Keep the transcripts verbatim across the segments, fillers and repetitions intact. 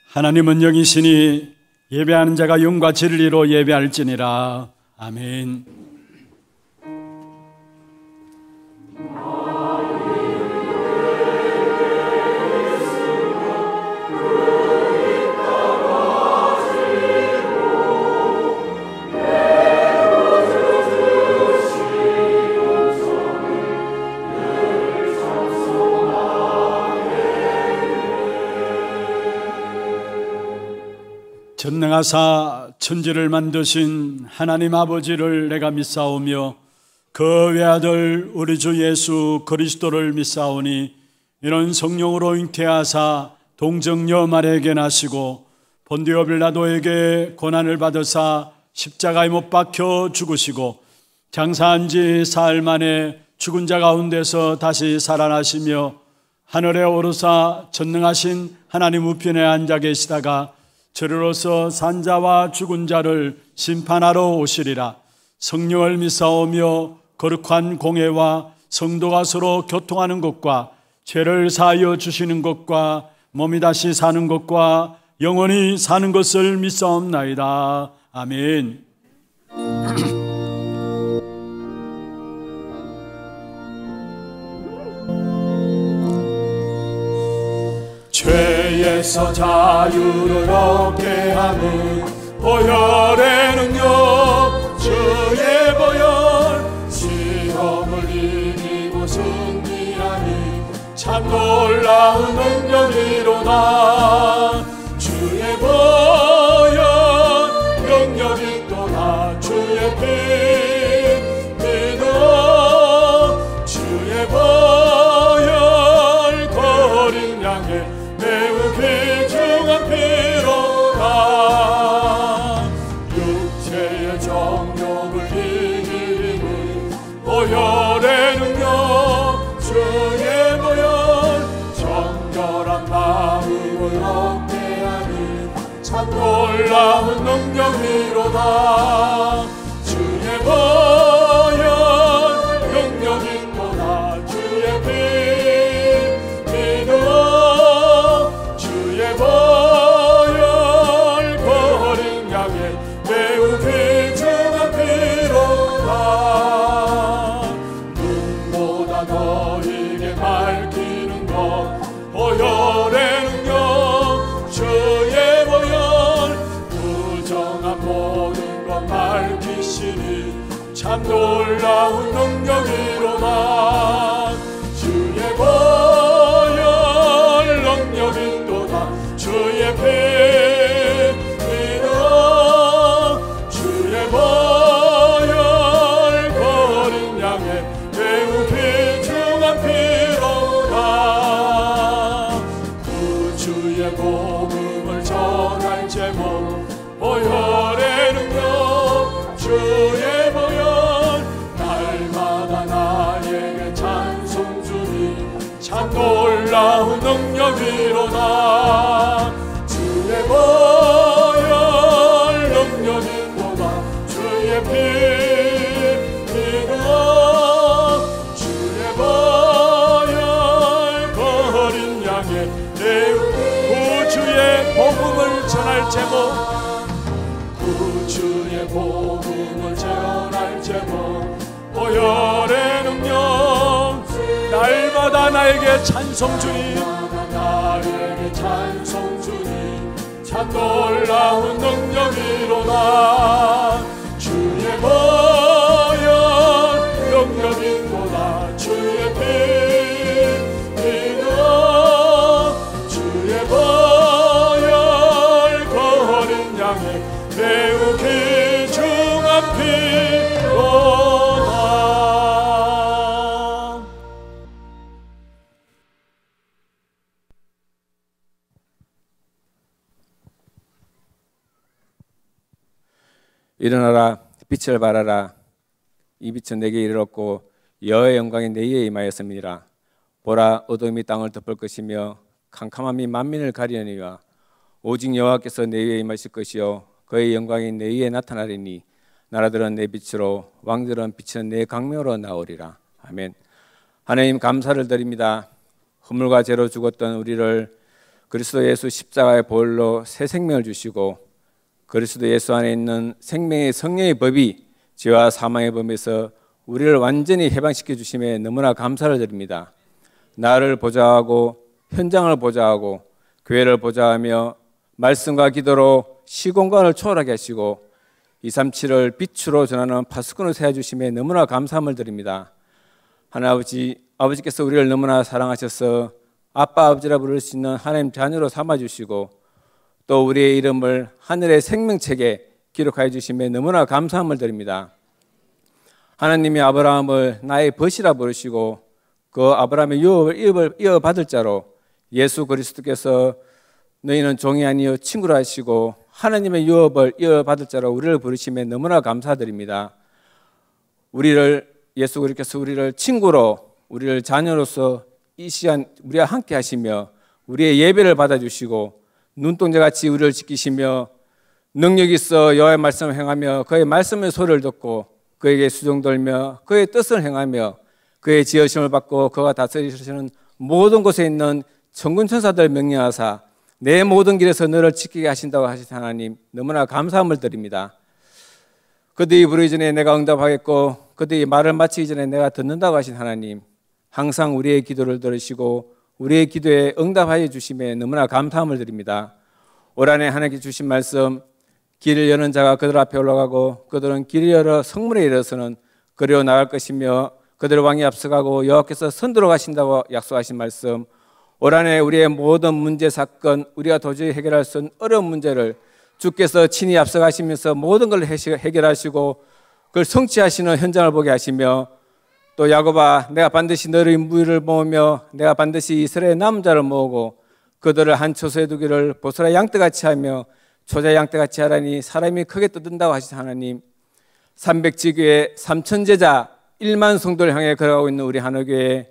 하나님은 영이시니 예배하는 자가 영과 진리로 예배할지니라. 아멘. 전능하사 천지를 만드신 하나님 아버지를 내가 믿사오며 그 외아들 우리 주 예수 그리스도를 믿사오니 이는 성령으로 잉태하사 동정녀 마리아에게 나시고 본디오 빌라도에게 고난을 받으사 십자가에 못 박혀 죽으시고 장사한 지 사흘 만에 죽은 자 가운데서 다시 살아나시며 하늘에 오르사 전능하신 하나님 우편에 앉아 계시다가 저리로서 산자와 죽은 자를 심판하러 오시리라. 성령을 믿사오며 거룩한 공회와 성도가 서로 교통하는 것과 죄를 사하여 주시는 것과 몸이 다시 사는 것과 영원히 사는 것을 믿사옵나이다. 아멘. 죄에서 자유를 얻게 하는 보혈의 능력, 주의 보혈, 시험을 이기고 승리하니 참 놀라운 능력이로다. 주의 보혈 능력이 또다. 주의 피 믿어 주의 보혈 거린 양의 매우 귀중한 피로다. 육체의 정욕을 이기는 보혈의 능력, 주의 보혈, 정결한 마음을 얻게 하니 참 놀라운 능력이로다. 주의 보혈 능력이 또다. 주의 피 보혈 거린 양의 매우 귀중한 피로다. 눈보다 너에게 밝히는 것, 보혈의 능력, 주의 보혈, 부정한 모든 것 밝히시니 참 놀라운 능력이로다. 주의 보혈 능력이 주의 피 믿어 주의 보혈 거린 양의 매우 귀중한 피로다. 구주의 복음을 전할 제목, 보혈의 능력, 주의 보혈, 날마다 나에게 찬송 주니 참 놀라운 능력이로다. 주의 보혈 능력이 또다. 주의 피 믿어 주의 보혈 거린 양의 매우 구주의 복음을 전할 제목, 구주의 복음을 전할 제목, 보혈의 능력, 날마다 나에게 찬송 주니 나에게 찬송 주니 참 놀라운 능력이로다. 주의 보혈 능력이 또다. 주의 피 믿어 주의 보혈 거린 양의 매우 귀중한 피로다. 일어나라, 빛을 발하라. 이 빛은 내게 이르렀고 여호와의 영광이 내 위에 임하였음이라. 보라, 어둠이 땅을 덮을 것이며 캄캄함이 만민을 가리려니와 오직 여호와께서 내 위에 임하실 것이요 그의 영광이 내 위에 나타나리니 나라들은 내 빛으로 왕들은 빛은 내 강명으로 나오리라. 아멘. 하나님 감사를 드립니다. 허물과 죄로 죽었던 우리를 그리스도 예수 십자가의 보혈로 새 생명을 주시고 그리스도 예수 안에 있는 생명의 성령의 법이 죄와 사망의 법에서 우리를 완전히 해방시켜 주심에 너무나 감사를 드립니다. 나를 보좌하고 현장을 보좌하고 교회를 보좌하며 말씀과 기도로 시공간을 초월하게 하시고 이백삼십칠을 빛으로 전하는 파수꾼을 세워주심에 너무나 감사함을 드립니다. 하나님 아버지, 아버지께서 우리를 너무나 사랑하셔서 아빠 아버지라 부를 수 있는 하나님 자녀로 삼아주시고 또 우리의 이름을 하늘의 생명책에 기록하여 주심에 너무나 감사함을 드립니다. 하나님이 아브라함을 나의 벗이라 부르시고 그 아브라함의 유업을 이어받을 자로 예수 그리스도께서 너희는 종이 아니요 친구라 하시고 하나님의 유업을 이어받을 자로 우리를 부르심에 너무나 감사드립니다. 우리를 예수 그리스도께서 우리를 친구로 우리를 자녀로서 이 시간 우리와 함께 하시며 우리의 예배를 받아주시고 눈동자같이 우리를 지키시며 능력 있어 여호와의 말씀을 행하며 그의 말씀의 소리를 듣고 그에게 수종돌며 그의 뜻을 행하며 그의 지으심을 받고 그가 다스리시는 모든 곳에 있는 천군 천사들 명령하사 내 모든 길에서 너를 지키게 하신다고 하신 하나님 너무나 감사함을 드립니다. 그들이 부르기 전에 내가 응답하겠고 그들이 말을 마치기 전에 내가 듣는다고 하신 하나님 항상 우리의 기도를 들으시고 우리의 기도에 응답하여 주심에 너무나 감사함을 드립니다. 올 한해 하나님께 주신 말씀 길을 여는 자가 그들 앞에 올라가고 그들은 길을 열어 성문에 이르러서는 그리로 나갈 것이며 그들 왕이 앞서가고 여호와께서 선두로 가신다고 약속하신 말씀 올 한해 우리의 모든 문제 사건 우리가 도저히 해결할 수 없는 어려운 문제를 주께서 친히 앞서가시면서 모든 걸 해결하시고 그걸 성취하시는 현장을 보게 하시며 또 야곱아 내가 반드시 너의 무리를 모으며 내가 반드시 이스라엘 남은 자를 모으고 그들을 한 초소에 두기를 보소라 양떼같이 하며 초자 양떼같이 하라니 사람이 크게 떠든다고 하신 하나님 삼백지교회 삼천제자 일만 성도를 향해 걸어가고 있는 우리 하나교회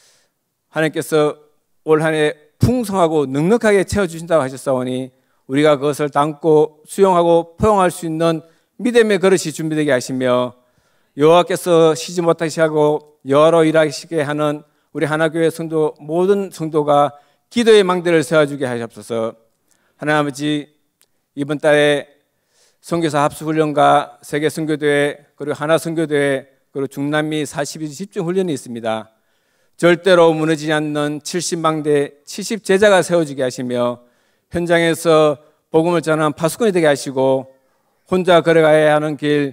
하나님께서 올 한해 풍성하고 넉넉하게 채워주신다고 하셨사오니 우리가 그것을 담고 수용하고 포용할 수 있는 믿음의 그릇이 준비되게 하시며 여호와께서 쉬지 못하시게 하고 여호와로 일하시게 하는 우리 하나교회 성도 모든 성도가 기도의 망대를 세워주게 하시옵소서. 하나님 아버지 이번 달에 선교사 합수훈련과 세계선교대회 그리고 하나선교대회 그리고 중남미 사십 일 집중훈련이 있습니다. 절대로 무너지지 않는 칠십 망대 칠십 제자가 세워지게 하시며 현장에서 복음을 전하는 파수꾼이 되게 하시고 혼자 걸어가야 하는 길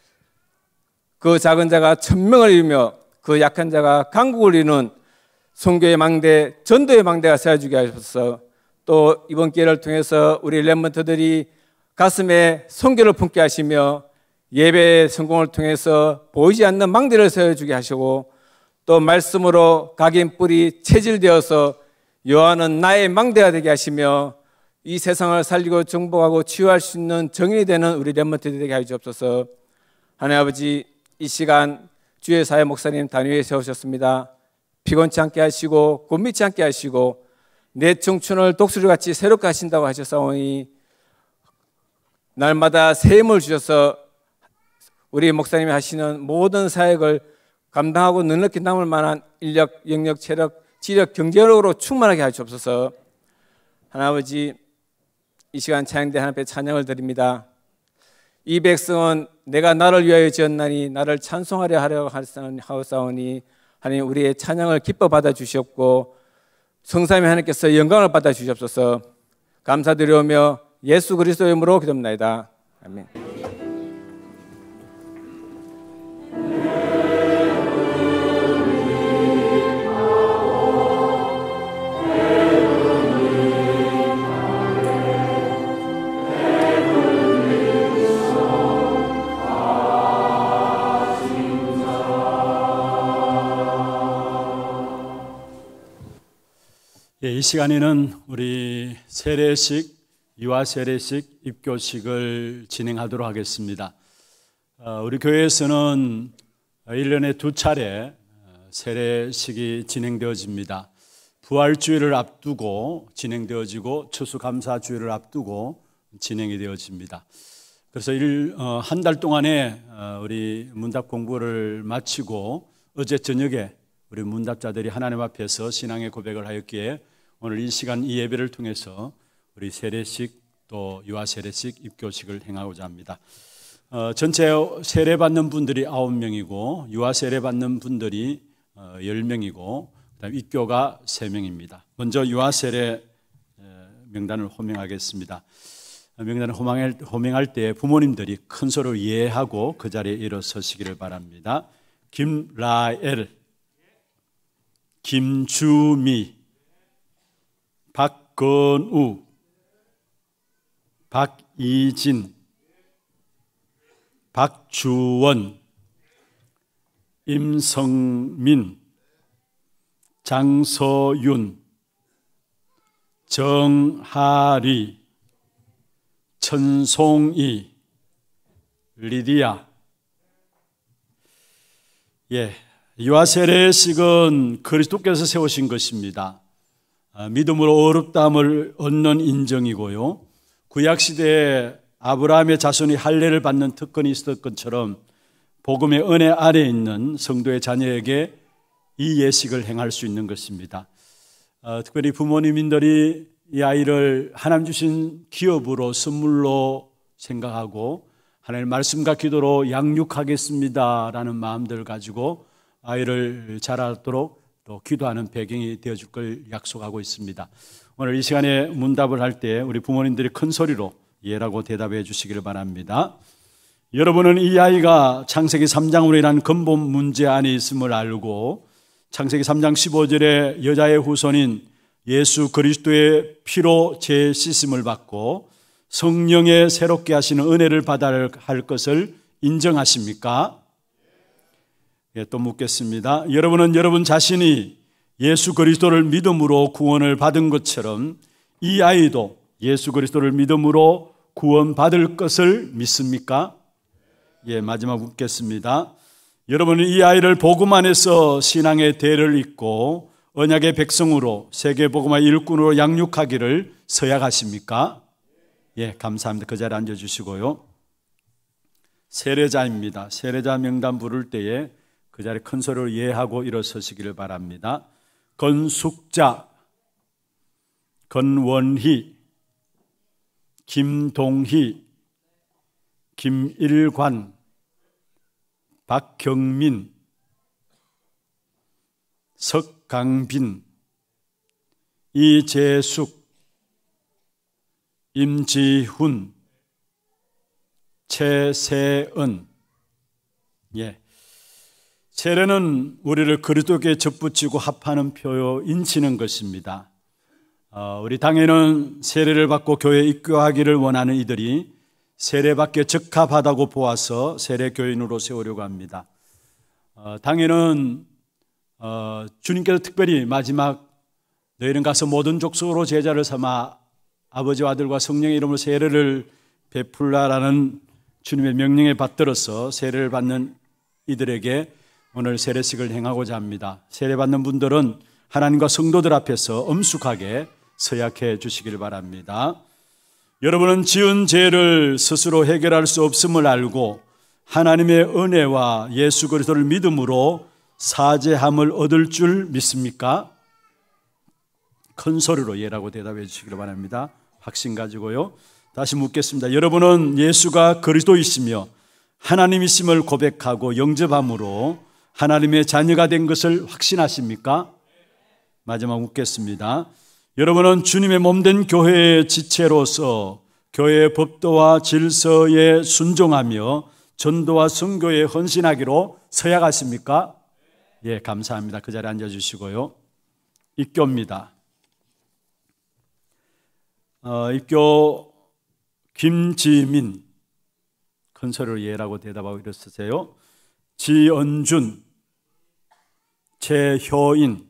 그 작은 자가 천명을 이루며 그 약한 자가 강국을 이루는 선교의 망대 전도의 망대가 세워지게 하셔서 또 이번 기회를 통해서 우리 렘넌트들이 가슴에 선교를 품게 하시며 예배의 성공을 통해서 보이지 않는 망대를 세워주게 하시고 또 말씀으로 각인 뿔이 체질되어서 여호와는 나의 망대가 되게 하시며 이 세상을 살리고 정복하고 치유할 수 있는 정인이 되는 우리 렘넌트들이 되게 하여 주옵소서. 하나님 아버지 이 시간 주의 사회 목사님 단위에 세우셨습니다. 피곤치 않게 하시고 곤미치 않게 하시고 내 청춘을 독수리같이 새롭게 하신다고 하셨사오니 날마다 새 힘을 주셔서 우리 목사님이 하시는 모든 사역을 감당하고 넉넉히 남을 만한 인력, 영역, 체력, 지력, 경제력으로 충만하게 하시옵소서. 하나님 아버지 이 시간 찬양대 하나님 앞에 찬양을 드립니다. 이 백성은 내가 나를 위하여 지었나니 나를 찬송하려 하려 하사오니 하나님 우리의 찬양을 기뻐 받아 주시옵고 성삼위 하나님께서 영광을 받아 주시옵소서. 감사드리오며 예수 그리스도의 이름으로 기도합니다. 아멘. 예, 이 시간에는 우리 세례식, 유아 세례식, 입교식을 진행하도록 하겠습니다. 우리 교회에서는 일 년에 두 차례 세례식이 진행되어집니다. 부활주일을 앞두고 진행되어지고 추수감사주일을 앞두고 진행이 되어집니다. 그래서 한 달 동안에 우리 문답 공부를 마치고 어제 저녁에 우리 문답자들이 하나님 앞에서 신앙의 고백을 하였기에 오늘 이 시간 이 예배를 통해서 우리 세례식 또 유아 세례식 입교식을 행하고자 합니다. 어, 전체 세례 받는 분들이 아홉 명이고 유아 세례 받는 분들이 어, 열 명이고 그다음 입교가 세 명입니다. 먼저 유아 세례 명단을 호명하겠습니다. 명단을 호명할, 호명할 때 부모님들이 큰 소리로 예하고 그 자리에 일어서시기를 바랍니다. 김라엘, 김주미, 박건우, 박이진, 박주원, 임성민, 장서윤, 정하리, 천송이, 리디아. 예, 유아 세례식은 그리스도께서 세우신 것입니다. 믿음으로 어렵다함을 얻는 인정이고요. 구약시대에 아브라함의 자손이 할례를 받는 특권이 있었던 것처럼 복음의 은혜 아래에 있는 성도의 자녀에게 이 예식을 행할 수 있는 것입니다. 어, 특별히 부모님들이 이 아이를 하나님 주신 기업으로 선물로 생각하고 하나님의 말씀과 기도로 양육하겠습니다라는 마음들을 가지고 아이를 자라도록 또 기도하는 배경이 되어줄 걸 약속하고 있습니다. 오늘 이 시간에 문답을 할 때 우리 부모님들이 큰 소리로 예라고 대답해 주시기를 바랍니다. 여러분은 이 아이가 창세기 삼 장으로 인한 근본 문제 안에 있음을 알고 창세기 삼 장 십오 절에 여자의 후손인 예수 그리스도의 피로 죄 씻음을 받고 성령의 새롭게 하시는 은혜를 받아야 할 것을 인정하십니까? 예, 또 묻겠습니다. 여러분은 여러분 자신이 예수 그리스도를 믿음으로 구원을 받은 것처럼 이 아이도 예수 그리스도를 믿음으로 구원받을 것을 믿습니까? 예, 마지막 묻겠습니다. 여러분은 이 아이를 복음 안에서 신앙의 대를 잇고 언약의 백성으로 세계 복음화의 일꾼으로 양육하기를 서약하십니까? 예, 감사합니다. 그 자리에 앉아주시고요. 세례자입니다. 세례자 명단 부를 때에 그 자리에 큰 소리로 예하고 일어서시기를 바랍니다. 건숙자, 건원희, 김동희, 김일관, 박경민, 석강빈, 이재숙, 임지훈, 최세은. 예. 세례는 우리를 그리스도께 접붙이고 합하는 표요 인치는 것입니다. 어, 우리 당에는 세례를 받고 교회에 입교하기를 원하는 이들이 세례받기에 적합하다고 보아서 세례교인으로 세우려고 합니다. 어, 당에는 어, 주님께서 특별히 마지막 너희는 가서 모든 족속으로 제자를 삼아 아버지와 아들과 성령의 이름으로 세례를 베풀라라는 주님의 명령에 받들어서 세례를 받는 이들에게 오늘 세례식을 행하고자 합니다. 세례받는 분들은 하나님과 성도들 앞에서 엄숙하게 서약해 주시길 바랍니다. 여러분은 지은 죄를 스스로 해결할 수 없음을 알고 하나님의 은혜와 예수 그리스도를 믿음으로 사죄함을 얻을 줄 믿습니까? 큰 소리로 예라고 대답해 주시길 바랍니다. 확신 가지고요. 다시 묻겠습니다. 여러분은 예수가 그리스도이시며 하나님이심을 고백하고 영접함으로 하나님의 자녀가 된 것을 확신하십니까? 마지막 묻겠습니다. 여러분은 주님의 몸된 교회의 지체로서 교회의 법도와 질서에 순종하며 전도와 선교에 헌신하기로 서약하십니까? 예, 감사합니다. 그 자리에 앉아주시고요. 입교입니다. 어, 입교 김지민, 큰 소리로 예라고 대답하고 일어서세요. 지언준, 최효인.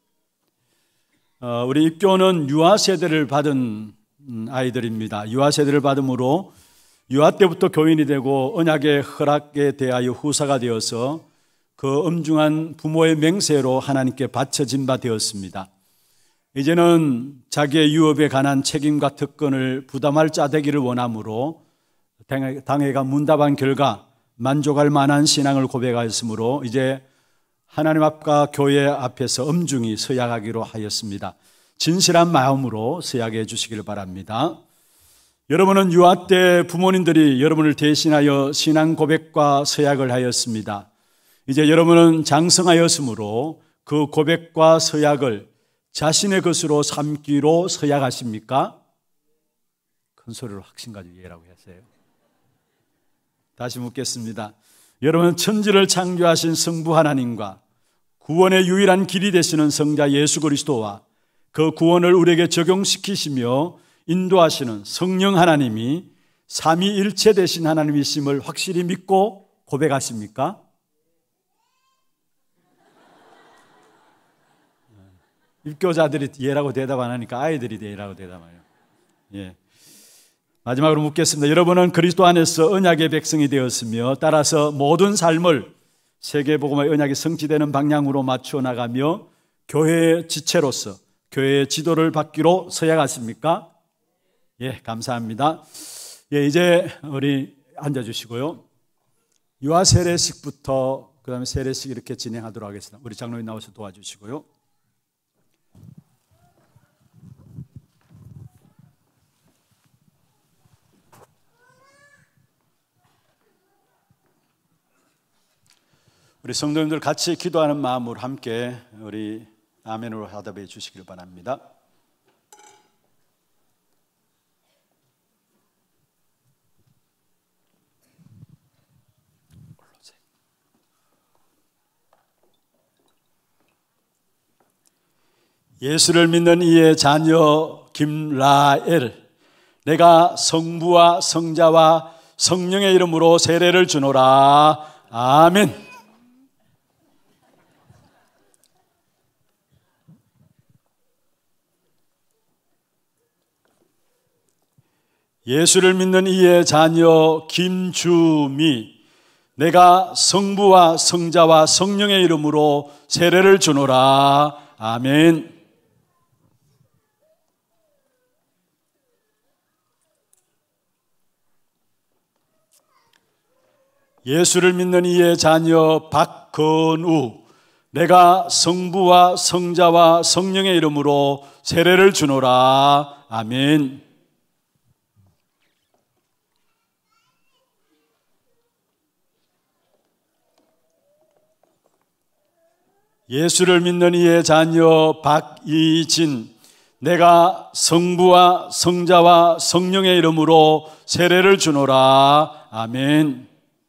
어, 우리 입교는 유아 세대를 받은 아이들입니다. 유아 세대를 받음으로 유아 때부터 교인이 되고 언약의 허락에 대하여 후사가 되어서 그 엄중한 부모의 맹세로 하나님께 바쳐진 바 되었습니다. 이제는 자기의 유업에 관한 책임과 특권을 부담할 자 되기를 원하므로 당회가 문답한 결과 만족할 만한 신앙을 고백하였으므로 이제 하나님 앞과 교회 앞에서 엄중히 서약하기로 하였습니다. 진실한 마음으로 서약해 주시기를 바랍니다. 여러분은 유아 때 부모님들이 여러분을 대신하여 신앙 고백과 서약을 하였습니다. 이제 여러분은 장성하였으므로 그 고백과 서약을 자신의 것으로 삼기로 서약하십니까? 큰 소리로 확신 가지고 예라고 하세요. 다시 묻겠습니다. 여러분은 천지를 창조하신 성부 하나님과 구원의 유일한 길이 되시는 성자 예수 그리스도와 그 구원을 우리에게 적용시키시며 인도하시는 성령 하나님이 삼위일체 되신 하나님이심을 확실히 믿고 고백하십니까? 입교자들이 예라고 대답 안 하니까 아이들이 예라고 대답해요. 예. 마지막으로 묻겠습니다. 여러분은 그리스도 안에서 언약의 백성이 되었으며 따라서 모든 삶을 세계복음의 언약이 성취되는 방향으로 맞추어 나가며 교회의 지체로서 교회의 지도를 받기로 서약하십니까? 예, 감사합니다. 예, 이제 우리 앉아주시고요. 유아 세례식부터 그 다음에 세례식 이렇게 진행하도록 하겠습니다. 우리 장로님 나와서 도와주시고요. 우리 성도님들 같이 기도하는 마음으로 함께 우리 아멘으로 화답해 주시길 바랍니다. 예수를 믿는 이의 자녀 김라엘, 내가 성부와 성자와 성령의 이름으로 세례를 주노라. 아멘. 예수를 믿는 이의 자녀 김주미, 내가 성부와 성자와 성령의 이름으로 세례를 주노라. 아멘. 예수를 믿는 이의 자녀 박건우, 내가 성부와 성자와 성령의 이름으로 세례를 주노라. 아멘. 예수를 믿는 이의 자녀 박이진, 내가 성부와 성자와 성령의 이름으로 세례를 주노라. 아멘.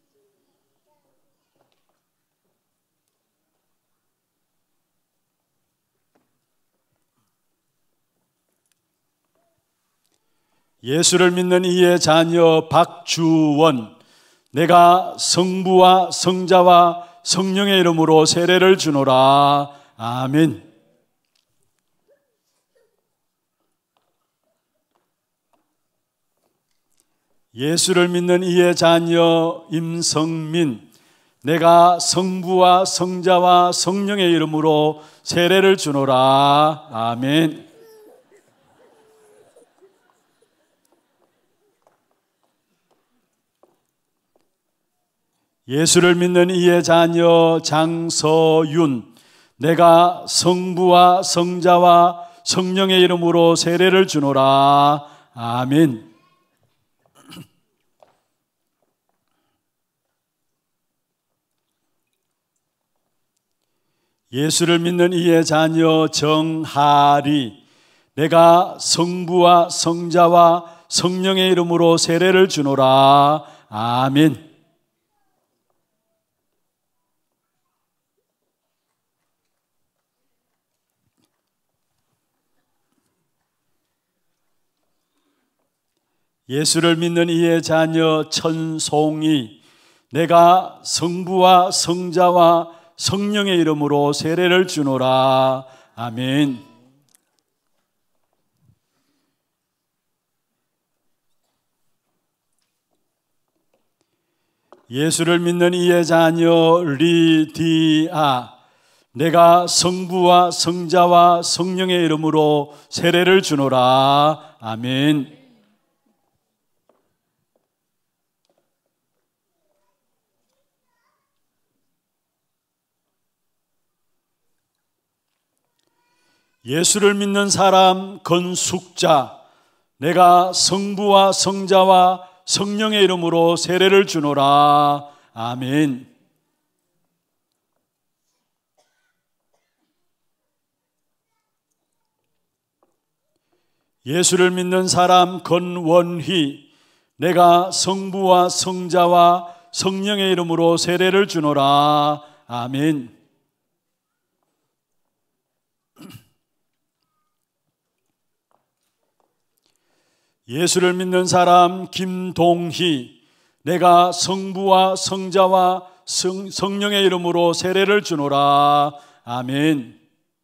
예수를 믿는 이의 자녀 박주원, 내가 성부와 성자와 성령의 이름으로 세례를 주노라. 아멘. 예수를 믿는 이의 자녀 임성민, 내가 성부와 성자와 성령의 이름으로 세례를 주노라. 아멘. 예수를 믿는 이의 자녀 장서윤, 내가 성부와 성자와 성령의 이름으로 세례를 주노라. 아멘. 예수를 믿는 이의 자녀 정하리, 내가 성부와 성자와 성령의 이름으로 세례를 주노라. 아멘. 예수를 믿는 이의 자녀 천송이, 내가 성부와 성자와 성령의 이름으로 세례를 주노라. 아멘. 예수를 믿는 이의 자녀 리디아, 내가 성부와 성자와 성령의 이름으로 세례를 주노라. 아멘. 예수를 믿는 사람 건숙자, 내가 성부와 성자와 성령의 이름으로 세례를 주노라. 아멘. 예수를 믿는 사람 건원희, 내가 성부와 성자와 성령의 이름으로 세례를 주노라. 아멘. 예수를 믿는 사람 김동희, 내가 성부와 성자와 성, 성령의 이름으로 세례를 주노라. 아멘.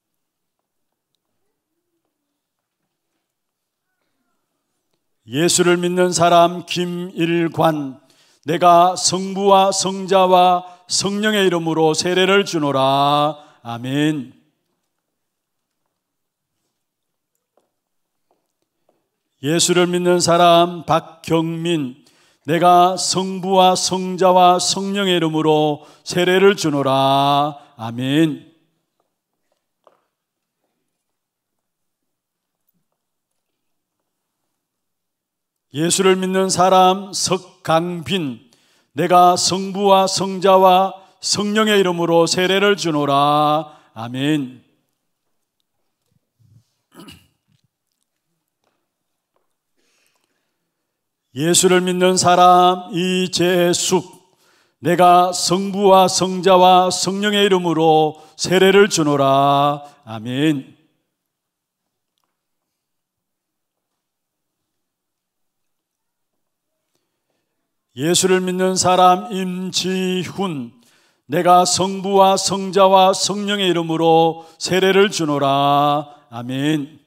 예수를 믿는 사람 김일관, 내가 성부와 성자와 성령의 이름으로 세례를 주노라. 아멘. 예수를 믿는 사람 박경민, 내가 성부와 성자와 성령의 이름으로 세례를 주노라. 아멘. 예수를 믿는 사람 석강빈, 내가 성부와 성자와 성령의 이름으로 세례를 주노라. 아멘. 예수를 믿는 사람 이재숙, 내가 성부와 성자와 성령의 이름으로 세례를 주노라. 아멘. 예수를 믿는 사람 임지훈, 내가 성부와 성자와 성령의 이름으로 세례를 주노라. 아멘.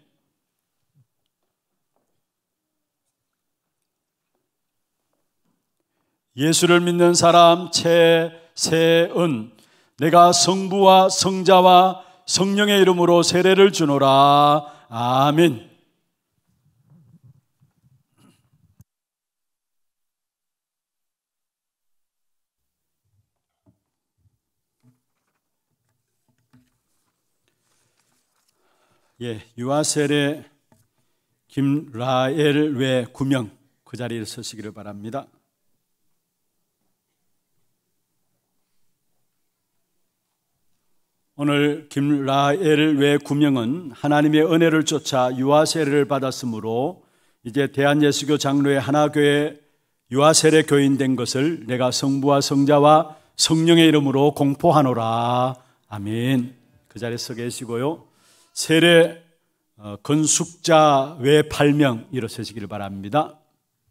예수를 믿는 사람 최세은, 내가 성부와 성자와 성령의 이름으로 세례를 주노라. 아멘. 예, 유아세례 김라엘 외 구명, 그 자리에 서시기를 바랍니다. 오늘 김라엘 외 구명은 하나님의 은혜를 쫓아 유아세례를 받았으므로 이제 대한예수교 장로의 하나교회 유아세례 교인 된 것을 내가 성부와 성자와 성령의 이름으로 공포하노라. 아멘. 그 자리에 서 계시고요. 세례 건숙자 외 팔 명 일어서시기를 바랍니다.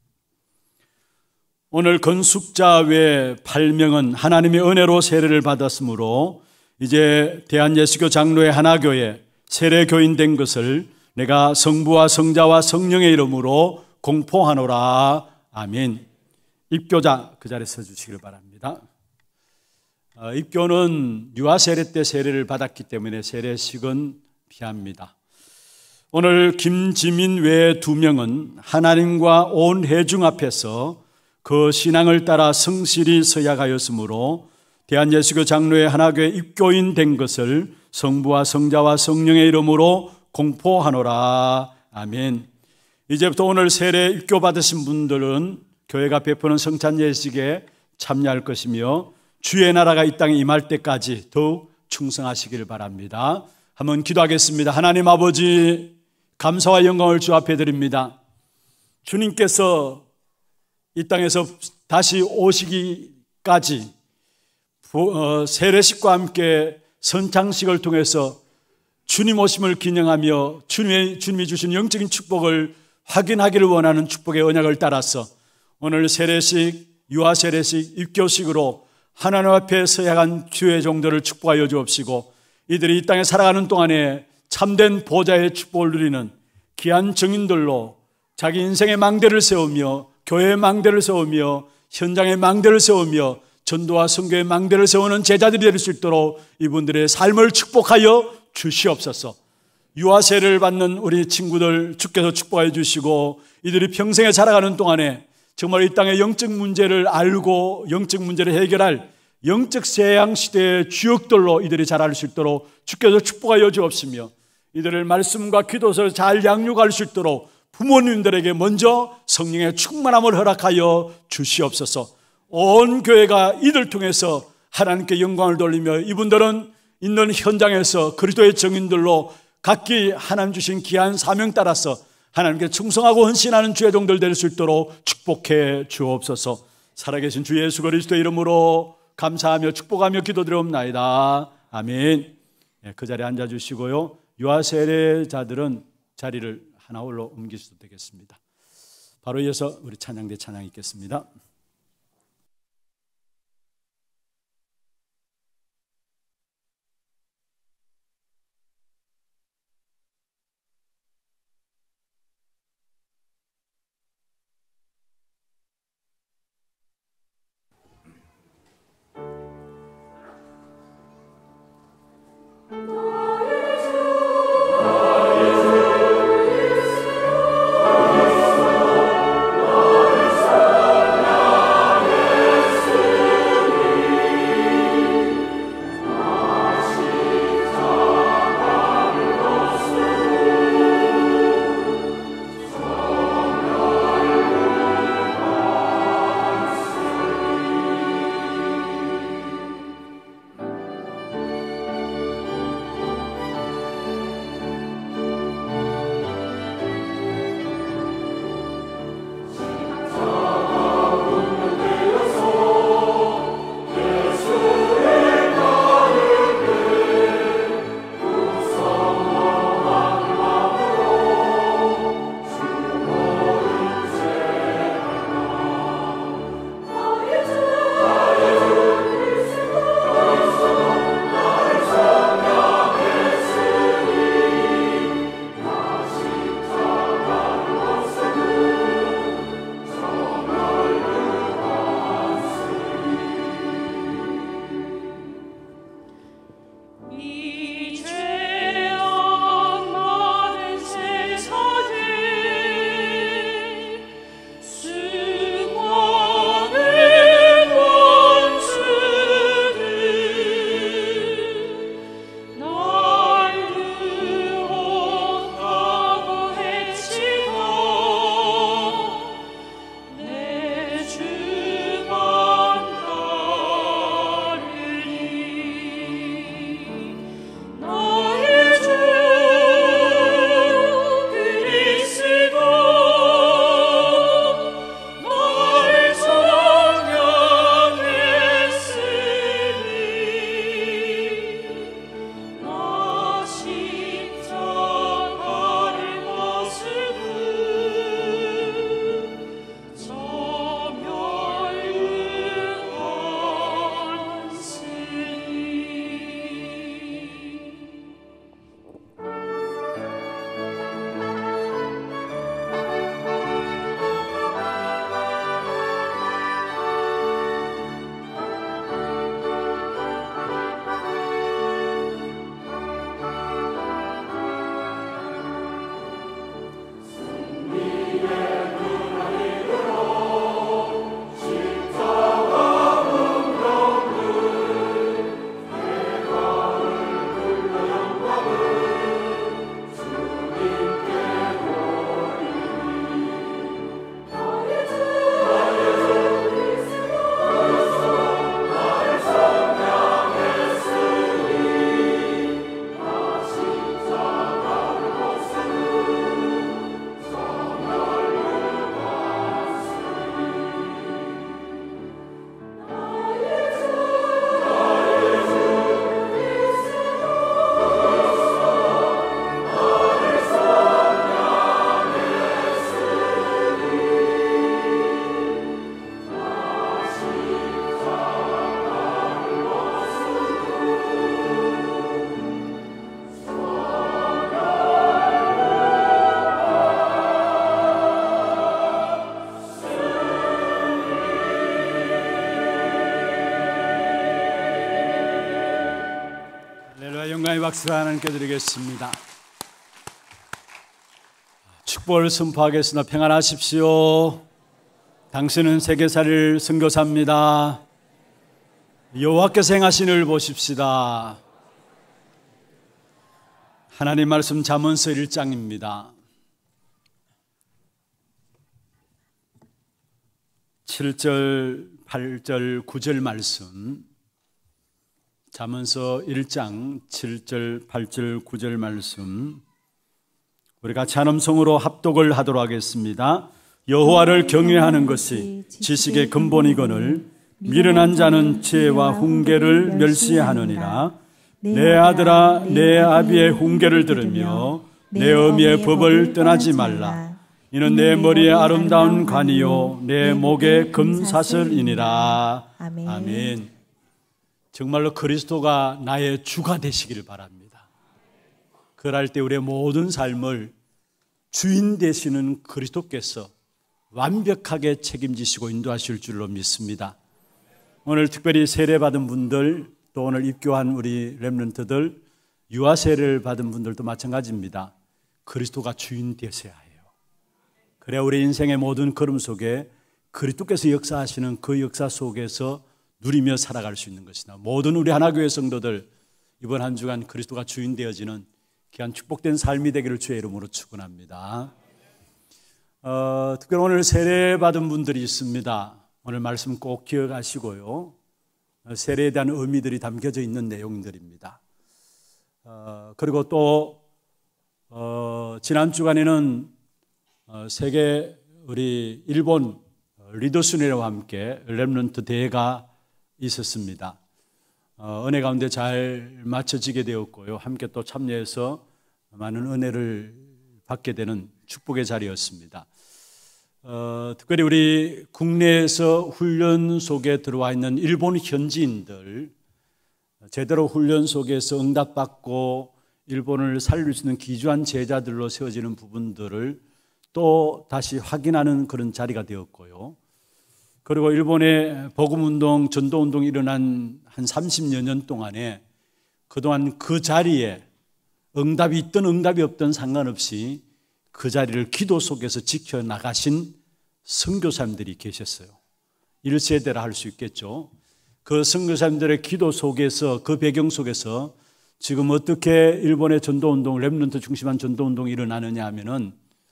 오늘 건숙자 외 팔 명은 하나님의 은혜로 세례를 받았으므로 이제 대한예수교 장로의 하나교회 세례교인 된 것을 내가 성부와 성자와 성령의 이름으로 공포하노라. 아멘. 입교자 그 자리에 서주시기를 바랍니다. 어, 입교는 유아세례 때 세례를 받았기 때문에 세례식은 피합니다. 오늘 김지민 외 두 명은 하나님과 온 회중 앞에서 그 신앙을 따라 성실히 서약하였으므로 대한예수교 장로의 하나교회 입교인 된 것을 성부와 성자와 성령의 이름으로 공포하노라. 아멘. 이제부터 오늘 세례 입교 받으신 분들은 교회가 베푸는 성찬 예식에 참여할 것이며 주의 나라가 이 땅에 임할 때까지 더욱 충성하시기를 바랍니다. 한번 기도하겠습니다. 하나님 아버지, 감사와 영광을 주 앞에 드립니다. 주님께서 이 땅에서 다시 오시기까지 세례식과 함께 선창식을 통해서 주님 오심을 기념하며 주님의, 주님이 주신 영적인 축복을 확인하기를 원하는 축복의 언약을 따라서 오늘 세례식, 유아세례식, 입교식으로 하나님 앞에 서약한 주의 종들을 축복하여 주옵시고 이들이 이 땅에 살아가는 동안에 참된 보좌의 축복을 누리는 귀한 증인들로 자기 인생의 망대를 세우며 교회의 망대를 세우며 현장의 망대를 세우며 전도와 선교의 망대를 세우는 제자들이 될 수 있도록 이분들의 삶을 축복하여 주시옵소서. 유아세례를 받는 우리 친구들 주께서 축복해 주시고 이들이 평생에 살아가는 동안에 정말 이 땅의 영적 문제를 알고 영적 문제를 해결할 영적 세양 시대의 주역들로 이들이 자랄 수 있도록 주께서 축복하여 주옵시며 이들을 말씀과 기도서 잘 양육할 수 있도록 부모님들에게 먼저 성령의 충만함을 허락하여 주시옵소서. 온 교회가 이들 통해서 하나님께 영광을 돌리며 이분들은 있는 현장에서 그리스도의 증인들로 각기 하나님 주신 귀한 사명 따라서 하나님께 충성하고 헌신하는 주의 종들 될 수 있도록 축복해 주옵소서. 살아계신 주 예수 그리스도의 이름으로 감사하며 축복하며 기도드리옵나이다. 아멘. 그 자리에 앉아주시고요. 유아 세례자들은 자리를 하나 홀로 옮기셔도 되겠습니다. 바로 이어서 우리 찬양대 찬양 있겠습니다. 영광의 박수 하나님께 드리겠습니다. 축복을 선포하겠습니다. 평안하십시오. 당신은 세계살일 선교사입니다. 여호와께서 행하신 일 보십시다. 하나님 말씀 잠언서 일 장입니다. 칠 절, 팔 절, 구 절 말씀, 잠언서 일 장 칠 절, 팔 절, 구 절 말씀, 우리 같이 한 음성으로 합독을 하도록 하겠습니다. 여호와를 경외하는 것이 지식의 근본이거늘 미련한 자는 지혜와 훈계를 멸시하느니라. 내 아들아, 내 아비의 훈계를 들으며 내 어미의 법을 떠나지 말라. 이는 내 머리에 아름다운 관이요 내 목에 금사슬이니라. 아멘. 아멘. 정말로 그리스도가 나의 주가 되시기를 바랍니다. 그럴 때 우리의 모든 삶을 주인 되시는 그리스도께서 완벽하게 책임지시고 인도하실 줄로 믿습니다. 오늘 특별히 세례받은 분들, 또 오늘 입교한 우리 렘넌트들, 유아 세례를 받은 분들도 마찬가지입니다. 그리스도가 주인 되셔야 해요. 그래야 우리 인생의 모든 걸음 속에 그리스도께서 역사하시는 그 역사 속에서 누리며 살아갈 수 있는 것이다. 모든 우리 하나교회 성도들, 이번 한 주간 그리스도가 주인 되어지는 귀한 축복된 삶이 되기를 주의 이름으로 축원합니다. 어, 특별히 오늘 세례받은 분들이 있습니다. 오늘 말씀 꼭 기억하시고요. 세례에 대한 의미들이 담겨져 있는 내용들입니다. 어, 그리고 또 어, 지난 주간에는 어, 세계 우리 일본 리더순회와 함께 렘넌트 대회가 있었습니다. 어, 은혜 가운데 잘 마쳐지게 되었고요. 함께 또 참여해서 많은 은혜를 받게 되는 축복의 자리였습니다. 어, 특별히 우리 국내에서 훈련 속에 들어와 있는 일본 현지인들, 제대로 훈련 속에서 응답받고 일본을 살릴 수 있는 기주한 제자들로 세워지는 부분들을 또 다시 확인하는 그런 자리가 되었고요. 그리고 일본의 복음운동, 전도운동이 일어난 한 삼십여 년 동안에 그동안 그 자리에 응답이 있든 응답이 없든 상관없이 그 자리를 기도 속에서 지켜나가신 선교사님들이 계셨어요. 일 세대라 할 수 있겠죠. 그 선교사님들의 기도 속에서, 그 배경 속에서 지금 어떻게 일본의 전도운동, 렘넌트 중심한 전도운동이 일어나느냐 하면은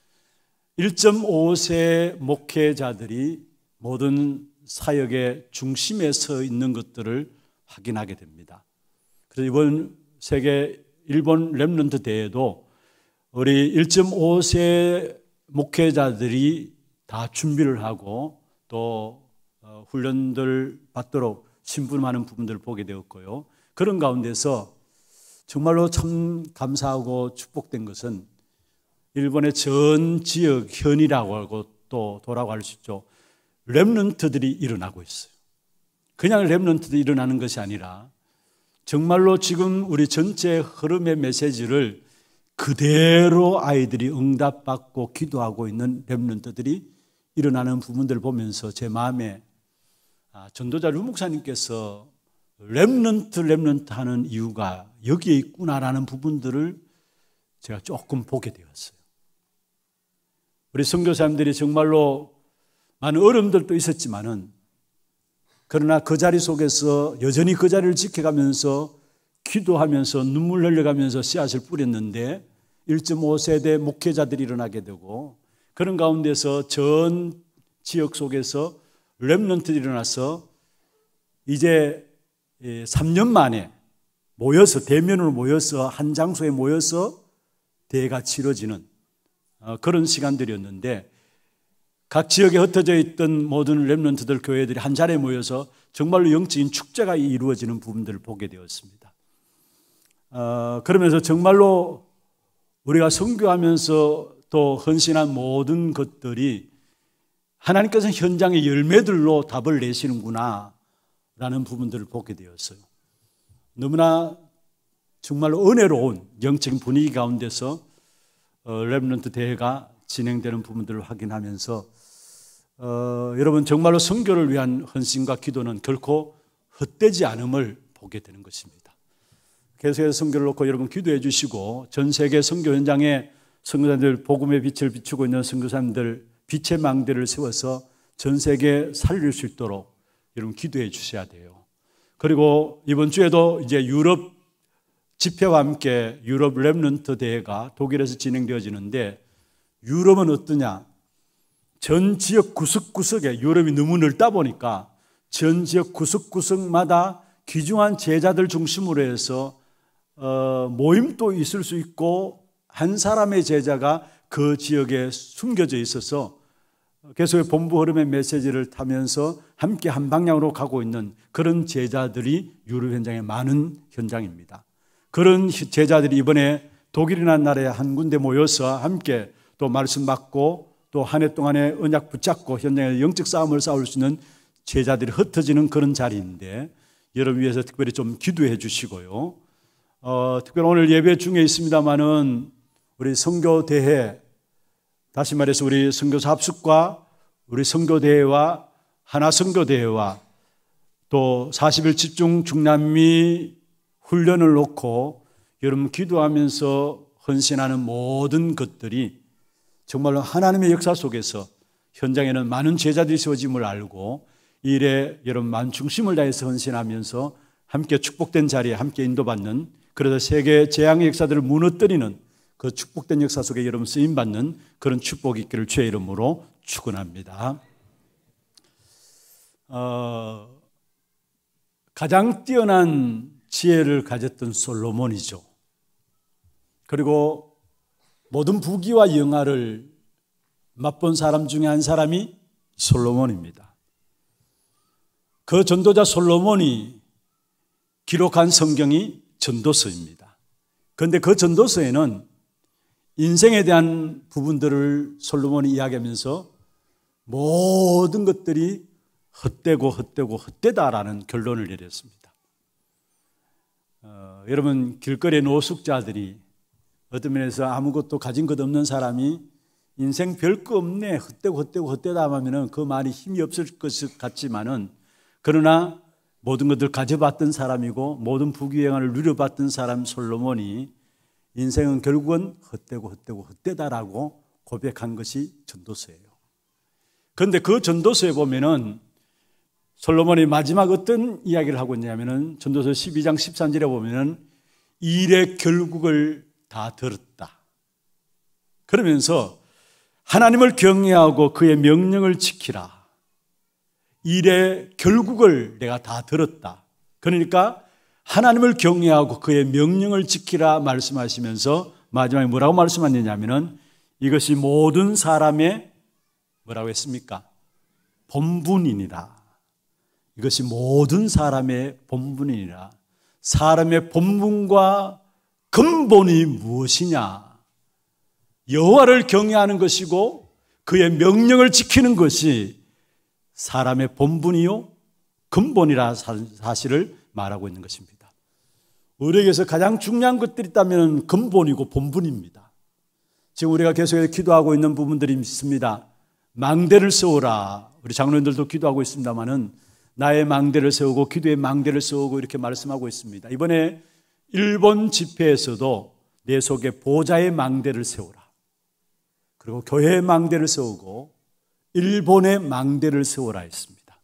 일 점 오 세 목회자들이 모든 사역의 중심에 서 있는 것들을 확인하게 됩니다. 그래서 이번 세계 일본 렘넌트 대회도 우리 일 점 오 세 목회자들이 다 준비를 하고 또 훈련들 받도록 심부름하는 부분들을 보게 되었고요. 그런 가운데서 정말로 참 감사하고 축복된 것은 일본의 전 지역 현이라고 하고 또 도라고 할 수 있죠. 렘넌트들이 일어나고 있어요. 그냥 렘넌트들이 일어나는 것이 아니라 정말로 지금 우리 전체 흐름의 메시지를 그대로 아이들이 응답받고 기도하고 있는 렘넌트들이 일어나는 부분들을 보면서 제 마음에 아, 전도자 류 목사님께서 렘넌트 렘넌트 하는 이유가 여기에 있구나라는 부분들을 제가 조금 보게 되었어요. 우리 선교사님들이 정말로 많은 어려움들도 있었지만은 그러나 그 자리 속에서 여전히 그 자리를 지켜가면서 기도하면서 눈물 흘려가면서 씨앗을 뿌렸는데 일 점 오 세대 목회자들이 일어나게 되고 그런 가운데서 전 지역 속에서 렘넌트들이 일어나서 이제 삼 년 만에 모여서 대면으로 모여서 한 장소에 모여서 대회가 치러지는 그런 시간들이었는데 각 지역에 흩어져 있던 모든 렘넌트들 교회들이 한 자리에 모여서 정말로 영적인 축제가 이루어지는 부분들을 보게 되었습니다. 어, 그러면서 정말로 우리가 선교하면서 또 헌신한 모든 것들이 하나님께서 현장의 열매들로 답을 내시는구나 라는 부분들을 보게 되었어요. 너무나 정말로 은혜로운 영적인 분위기 가운데서 어, 렘넌트 대회가 진행되는 부분들을 확인하면서 어, 여러분 정말로 선교를 위한 헌신과 기도는 결코 헛되지 않음을 보게 되는 것입니다. 계속해서 선교를 놓고 여러분 기도해 주시고 전 세계 선교 현장에 선교사님들 복음의 빛을 비추고 있는 선교사님들 빛의 망대를 세워서 전 세계에 살릴 수 있도록 여러분 기도해 주셔야 돼요. 그리고 이번 주에도 이제 유럽 집회와 함께 유럽 렘넌트 대회가 독일에서 진행되어지는데 유럽은 어떠냐? 전 지역 구석구석에 유럽이 너무 넓다 보니까 전 지역 구석구석마다 귀중한 제자들 중심으로 해서 어, 모임도 있을 수 있고 한 사람의 제자가 그 지역에 숨겨져 있어서 계속 본부 흐름의 메시지를 타면서 함께 한 방향으로 가고 있는 그런 제자들이 유럽 현장에 많은 현장입니다. 그런 제자들이 이번에 독일이라는 나라에 한 군데 모여서 함께 또 말씀 받고 또 한 해 동안에 언약 붙잡고 현장에서 영적 싸움을 싸울 수 있는 제자들이 흩어지는 그런 자리인데 여러분 위해서 특별히 좀 기도해 주시고요. 어, 특별히 오늘 예배 중에 있습니다마는 우리 선교대회, 다시 말해서 우리 선교사 합숙과 우리 선교대회와 하나선교대회와 또 사십 일 집중 중남미 훈련을 놓고 여러분 기도하면서 헌신하는 모든 것들이 정말로 하나님의 역사 속에서 현장에는 많은 제자들이 세워짐을 알고 이 일에 여러분 많은 중심을 다해서 헌신하면서 함께 축복된 자리에 함께 인도받는, 그래서 세계 재앙의 역사들을 무너뜨리는 그 축복된 역사 속에 여러분 쓰임받는 그런 축복이 있기를 주의 이름으로 축원합니다. 어, 가장 뛰어난 지혜를 가졌던 솔로몬이죠. 그리고 모든 부귀와 영화를 맛본 사람 중에 한 사람이 솔로몬입니다. 그 전도자 솔로몬이 기록한 성경이 전도서입니다. 그런데 그 전도서에는 인생에 대한 부분들을 솔로몬이 이야기하면서 모든 것들이 헛되고 헛되고 헛되다라는 결론을 내렸습니다. 어, 여러분 길거리의 노숙자들이 어떤 면에서 아무것도 가진 것 없는 사람이 인생 별거 없네, 헛되고 헛되고 헛되다 하면 그 말이 힘이 없을 것 같지만은, 그러나 모든 것들 가져봤던 사람이고 모든 부귀영화를 누려봤던 사람 솔로몬이 인생은 결국은 헛되고 헛되고 헛되다라고 고백한 것이 전도서예요. 그런데 그 전도서에 보면은 솔로몬이 마지막 어떤 이야기를 하고 있냐면은 전도서 십이 장 십삼 절에 보면은 일의 결국을 다 들었다. 그러면서 하나님을 경외하고 그의 명령을 지키라. 일의 결국을 내가 다 들었다. 그러니까 하나님을 경외하고 그의 명령을 지키라 말씀하시면서 마지막에 뭐라고 말씀하셨냐면은 이것이 모든 사람의 뭐라고 했습니까? 본분이니라. 이것이 모든 사람의 본분이니라. 사람의 본분과 근본이 무엇이냐? 여호와를 경외하는 것이고 그의 명령을 지키는 것이 사람의 본분이요 근본이라 사실을 말하고 있는 것입니다. 우리에게서 가장 중요한 것들이 있다면 근본이고 본분입니다. 지금 우리가 계속해서 기도하고 있는 부분들이 있습니다. 망대를 세우라. 우리 장로님들도 기도하고 있습니다마는 나의 망대를 세우고 기도의 망대를 세우고 이렇게 말씀하고 있습니다. 이번에 일본 집회에서도 내 속에 보좌의 망대를 세우라. 그리고 교회의 망대를 세우고 일본의 망대를 세우라 했습니다.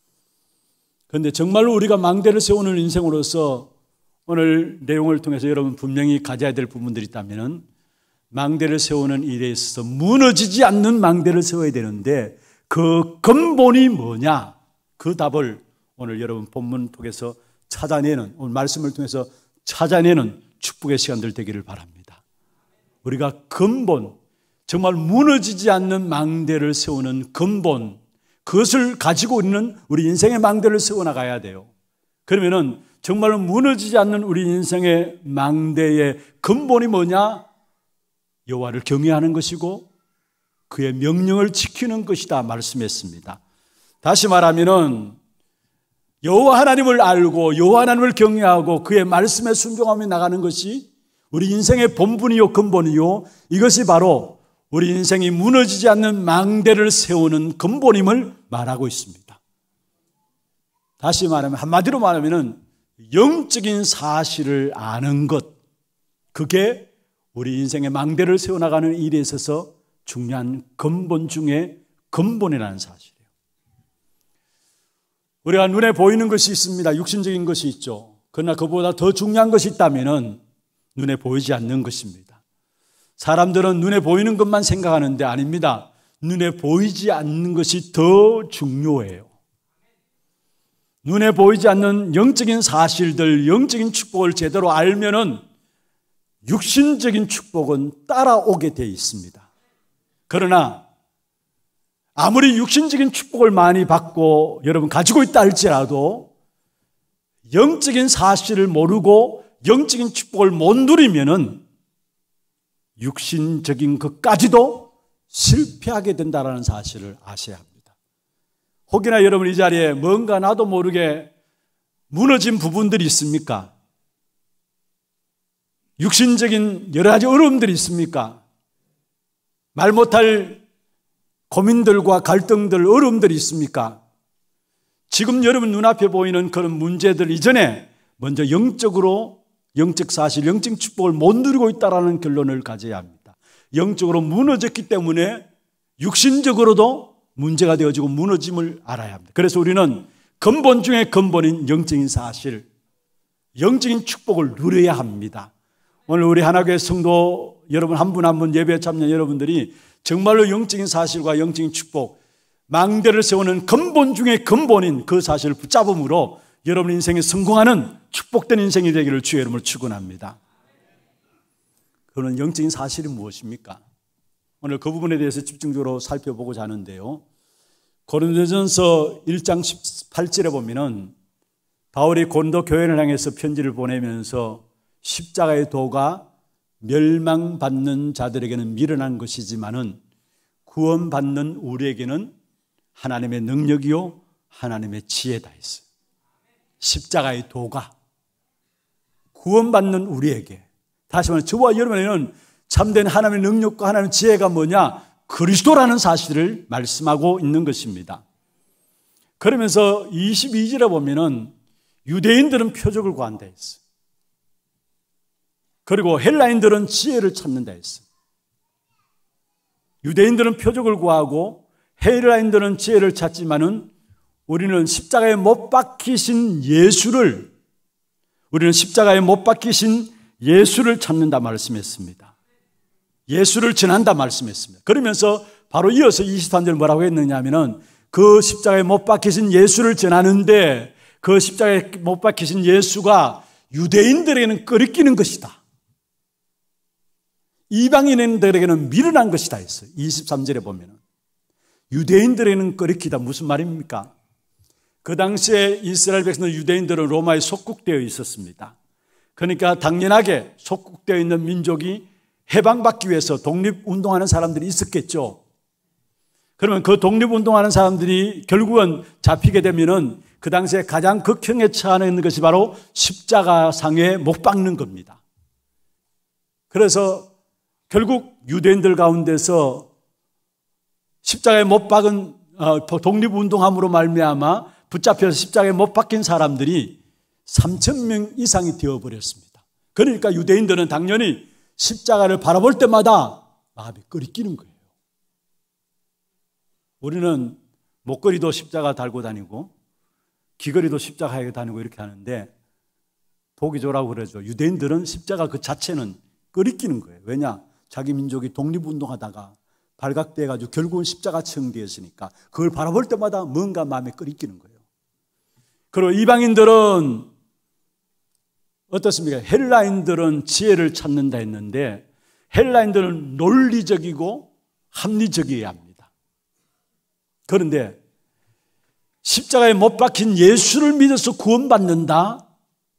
그런데 정말로 우리가 망대를 세우는 인생으로서 오늘 내용을 통해서 여러분 분명히 가져야 될 부분들이 있다면 망대를 세우는 일에 있어서 무너지지 않는 망대를 세워야 되는데 그 근본이 뭐냐? 그 답을 오늘 여러분 본문 통해서 찾아내는, 오늘 말씀을 통해서 찾아내는 축복의 시간들 되기를 바랍니다. 우리가 근본, 정말 무너지지 않는 망대를 세우는 근본, 그것을 가지고 있는 우리 인생의 망대를 세워나가야 돼요. 그러면은 정말로 무너지지 않는 우리 인생의 망대의 근본이 뭐냐? 여호와를 경외하는 것이고 그의 명령을 지키는 것이다 말씀했습니다. 다시 말하면은 여호와 하나님을 알고 여호와 하나님을 경외하고 그의 말씀에 순종하며 나가는 것이 우리 인생의 본분이요 근본이요, 이것이 바로 우리 인생이 무너지지 않는 망대를 세우는 근본임을 말하고 있습니다. 다시 말하면, 한마디로 말하면 영적인 사실을 아는 것, 그게 우리 인생의 망대를 세워나가는 일에 있어서 중요한 근본 중에 근본이라는 사실이에요. 우리가 눈에 보이는 것이 있습니다. 육신적인 것이 있죠. 그러나 그보다 더 중요한 것이 있다면은 눈에 보이지 않는 것입니다. 사람들은 눈에 보이는 것만 생각하는데 아닙니다. 눈에 보이지 않는 것이 더 중요해요. 눈에 보이지 않는 영적인 사실들, 영적인 축복을 제대로 알면은 육신적인 축복은 따라오게 돼 있습니다. 그러나 아무리 육신적인 축복을 많이 받고 여러분 가지고 있다 할지라도 영적인 사실을 모르고 영적인 축복을 못 누리면은 육신적인 것까지도 실패하게 된다는 사실을 아셔야 합니다. 혹여나 여러분 이 자리에 뭔가 나도 모르게 무너진 부분들이 있습니까? 육신적인 여러 가지 어려움들이 있습니까? 말 못할 고민들과 갈등들, 어려움들이 있습니까? 지금 여러분 눈앞에 보이는 그런 문제들 이전에 먼저 영적으로 영적 사실, 영적 축복을 못 누리고 있다는 결론을 가져야 합니다. 영적으로 무너졌기 때문에 육신적으로도 문제가 되어지고 무너짐을 알아야 합니다. 그래서 우리는 근본 중에 근본인 영적인 사실, 영적인 축복을 누려야 합니다. 오늘 우리 하나교회 성도 여러분 한 분 한 분 예배에 참여한 여러분들이 정말로 영적인 사실과 영적인 축복, 망대를 세우는 근본 중에 근본인 그 사실을 붙잡음으로 여러분 인생에 성공하는 축복된 인생이 되기를 주의 이름으로 축원합니다. 그는 영적인 사실이 무엇입니까? 오늘 그 부분에 대해서 집중적으로 살펴보고자 하는데요. 고린도전서 일 장 십팔 절에 보면은 바울이 고린도 교회를 향해서 편지를 보내면서 십자가의 도가 멸망받는 자들에게는 미련한 것이지만은 구원받는 우리에게는 하나님의 능력이요 하나님의 지혜다 했어요. 십자가의 도가 구원받는 우리에게, 다시 말해 저와 여러분에게는 참된 하나님의 능력과 하나님의 지혜가 뭐냐? 그리스도라는 사실을 말씀하고 있는 것입니다. 그러면서 이십이 절에 보면은 유대인들은 표적을 구한다 했어요. 그리고 헬라인들은 지혜를 찾는다 했어요. 유대인들은 표적을 구하고 헬라인들은 지혜를 찾지만은 우리는 십자가에 못 박히신 예수를 우리는 십자가에 못 박히신 예수를 찾는다 말씀했습니다. 예수를 전한다 말씀했습니다. 그러면서 바로 이어서 이십삼 절 뭐라고 했느냐 하면은 그 십자가에 못 박히신 예수를 전하는데 그 십자가에 못 박히신 예수가 유대인들에게는 끄리끼는 것이다. 이방인들에게는 미련한 것이다 했어요. 이십삼 절에 보면은 유대인들에게는 끄리키다. 무슨 말입니까? 그 당시에 이스라엘 백성들 유대인들은 로마에 속국되어 있었습니다. 그러니까 당연하게 속국되어 있는 민족이 해방받기 위해서 독립운동하는 사람들이 있었겠죠. 그러면 그 독립운동하는 사람들이 결국은 잡히게 되면은 그 당시에 가장 극형에 처하는 것이 바로 십자가상에 못 박는 겁니다. 그래서 결국 유대인들 가운데서 십자가에 못 박은 독립운동함으로 말미암아 붙잡혀서 십자가에 못 박힌 사람들이 삼천 명 이상이 되어버렸습니다. 그러니까 유대인들은 당연히 십자가를 바라볼 때마다 마음이 끓이끼는 거예요. 우리는 목걸이도 십자가 달고 다니고 귀걸이도 십자가에 다니고 이렇게 하는데 보기 좋으라고 그러죠. 유대인들은 십자가 그 자체는 끓이끼는 거예요. 왜냐? 자기 민족이 독립운동하다가 발각돼가지고 결국은 십자가처럼 되었으니까 그걸 바라볼 때마다 뭔가 마음에 끓이끼는 거예요. 그리고 이방인들은 어떻습니까? 헬라인들은 지혜를 찾는다 했는데 헬라인들은 논리적이고 합리적이어야 합니다. 그런데 십자가에 못 박힌 예수를 믿어서 구원받는다?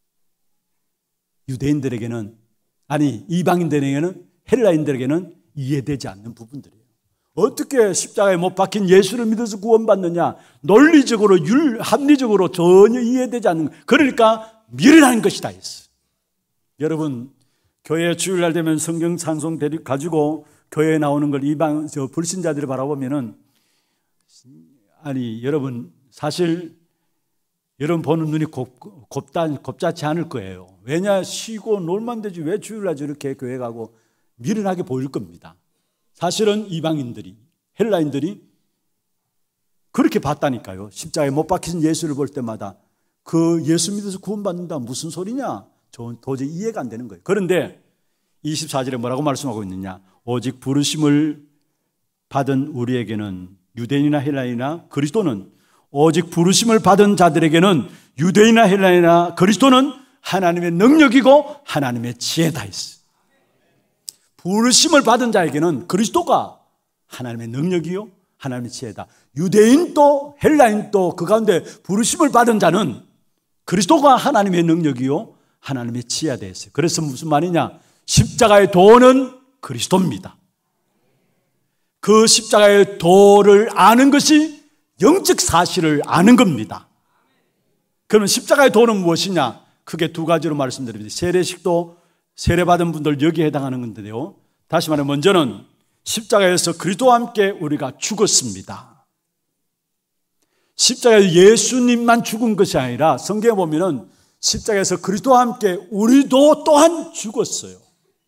유대인들에게는, 아니 이방인들에게는, 헬라인들에게는 이해되지 않는 부분들이에요. 어떻게 십자가에 못 박힌 예수를 믿어서 구원받느냐? 논리적으로, 율, 합리적으로 전혀 이해되지 않는, 그러니까 미련한 것이다 했어. 여러분, 교회 주일날 되면 성경 찬송 가지고 교회에 나오는 걸 이방, 저 불신자들이 바라보면은, 아니, 여러분, 사실, 여러분 보는 눈이 곱, 곱다, 곱잡지 않을 거예요. 왜냐? 쉬고 놀만 되지 왜 주일날 저렇게 교회 가고 미련하게 보일 겁니다. 사실은 이방인들이, 헬라인들이 그렇게 봤다니까요. 십자가에 못 박힌 예수를 볼 때마다 그 예수 믿어서 구원받는다 무슨 소리냐? 저 도저히 이해가 안 되는 거예요. 그런데 이십사 절에 뭐라고 말씀하고 있느냐? 오직 부르심을 받은 우리에게는, 유대인이나 헬라인이나 그리스도는, 오직 부르심을 받은 자들에게는 유대인이나 헬라인이나 그리스도는 하나님의 능력이고 하나님의 지혜다 했어요. 부르심을 받은 자에게는 그리스도가 하나님의 능력이요 하나님의 지혜다. 유대인도 헬라인도 그 가운데 부르심을 받은 자는 그리스도가 하나님의 능력이요 하나님의 지혜가 되었어요. 그래서 무슨 말이냐? 십자가의 도는 그리스도입니다. 그 십자가의 도를 아는 것이 영적 사실을 아는 겁니다. 그러면 십자가의 도는 무엇이냐? 크게 두 가지로 말씀드립니다. 세례식도 세례받은 분들 여기에 해당하는 건데요. 다시 말해 먼저는 십자가에서 그리스도와 함께 우리가 죽었습니다. 십자가에 예수님만 죽은 것이 아니라 성경에 보면은 십자가에서 그리스도와 함께 우리도 또한 죽었어요.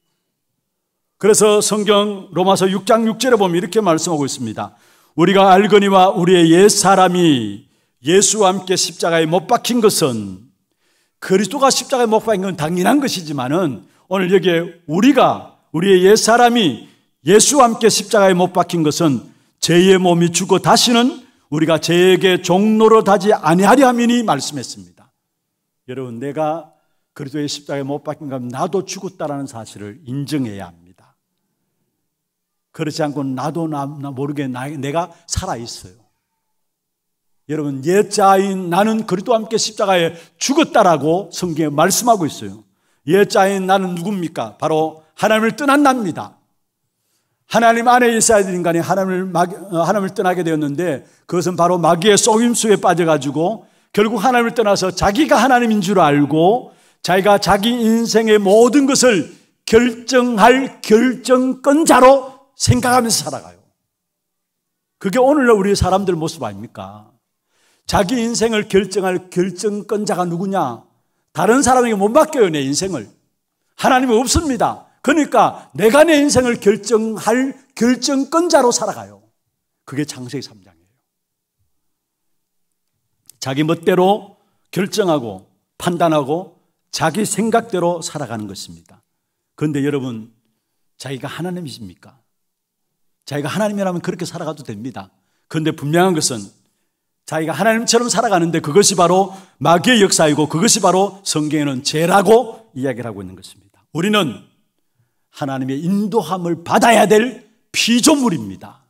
그래서 성경 로마서 육 장 육 절에 보면 이렇게 말씀하고 있습니다. 우리가 알거니와 우리의 옛사람이 예수와 함께 십자가에 못 박힌 것은, 그리스도가 십자가에 못 박힌 건 당연한 것이지만은 오늘 여기에 우리가, 우리의 옛사람이 예수와 함께 십자가에 못 박힌 것은 죄의 몸이 죽어 다시는 우리가 죄에게 종로로 타지 아니하려 함이니 말씀했습니다. 여러분, 내가 그리스도의 십자가에 못 박힌 건 나도 죽었다라는 사실을 인정해야 합니다. 그렇지 않고 나도 나, 나 모르게 나, 내가 살아있어요. 여러분, 옛자인 나는 그리스도와 함께 십자가에 죽었다라고 성경에 말씀하고 있어요. 옛자인 나는 누굽니까? 바로 하나님을 떠난 나입니다. 하나님 안에 있어야 될 인간이 하나님을, 하나님을 떠나게 되었는데 그것은 바로 마귀의 속임수에 빠져가지고 결국 하나님을 떠나서 자기가 하나님인 줄 알고 자기가 자기 인생의 모든 것을 결정할 결정권자로 생각하면서 살아가요. 그게 오늘날 우리 사람들 모습 아닙니까? 자기 인생을 결정할 결정권자가 누구냐? 다른 사람에게 못 맡겨요, 내 인생을. 하나님이 없습니다. 그러니까 내가 내 인생을 결정할 결정권자로 살아가요. 그게 창세기 삼 장이에요. 자기 멋대로 결정하고 판단하고 자기 생각대로 살아가는 것입니다. 그런데 여러분, 자기가 하나님이십니까? 자기가 하나님이라면 그렇게 살아가도 됩니다. 그런데 분명한 것은 자기가 하나님처럼 살아가는데 그것이 바로 마귀의 역사이고 그것이 바로 성경에는 죄라고 이야기를 하고 있는 것입니다. 우리는 하나님의 인도함을 받아야 될 피조물입니다.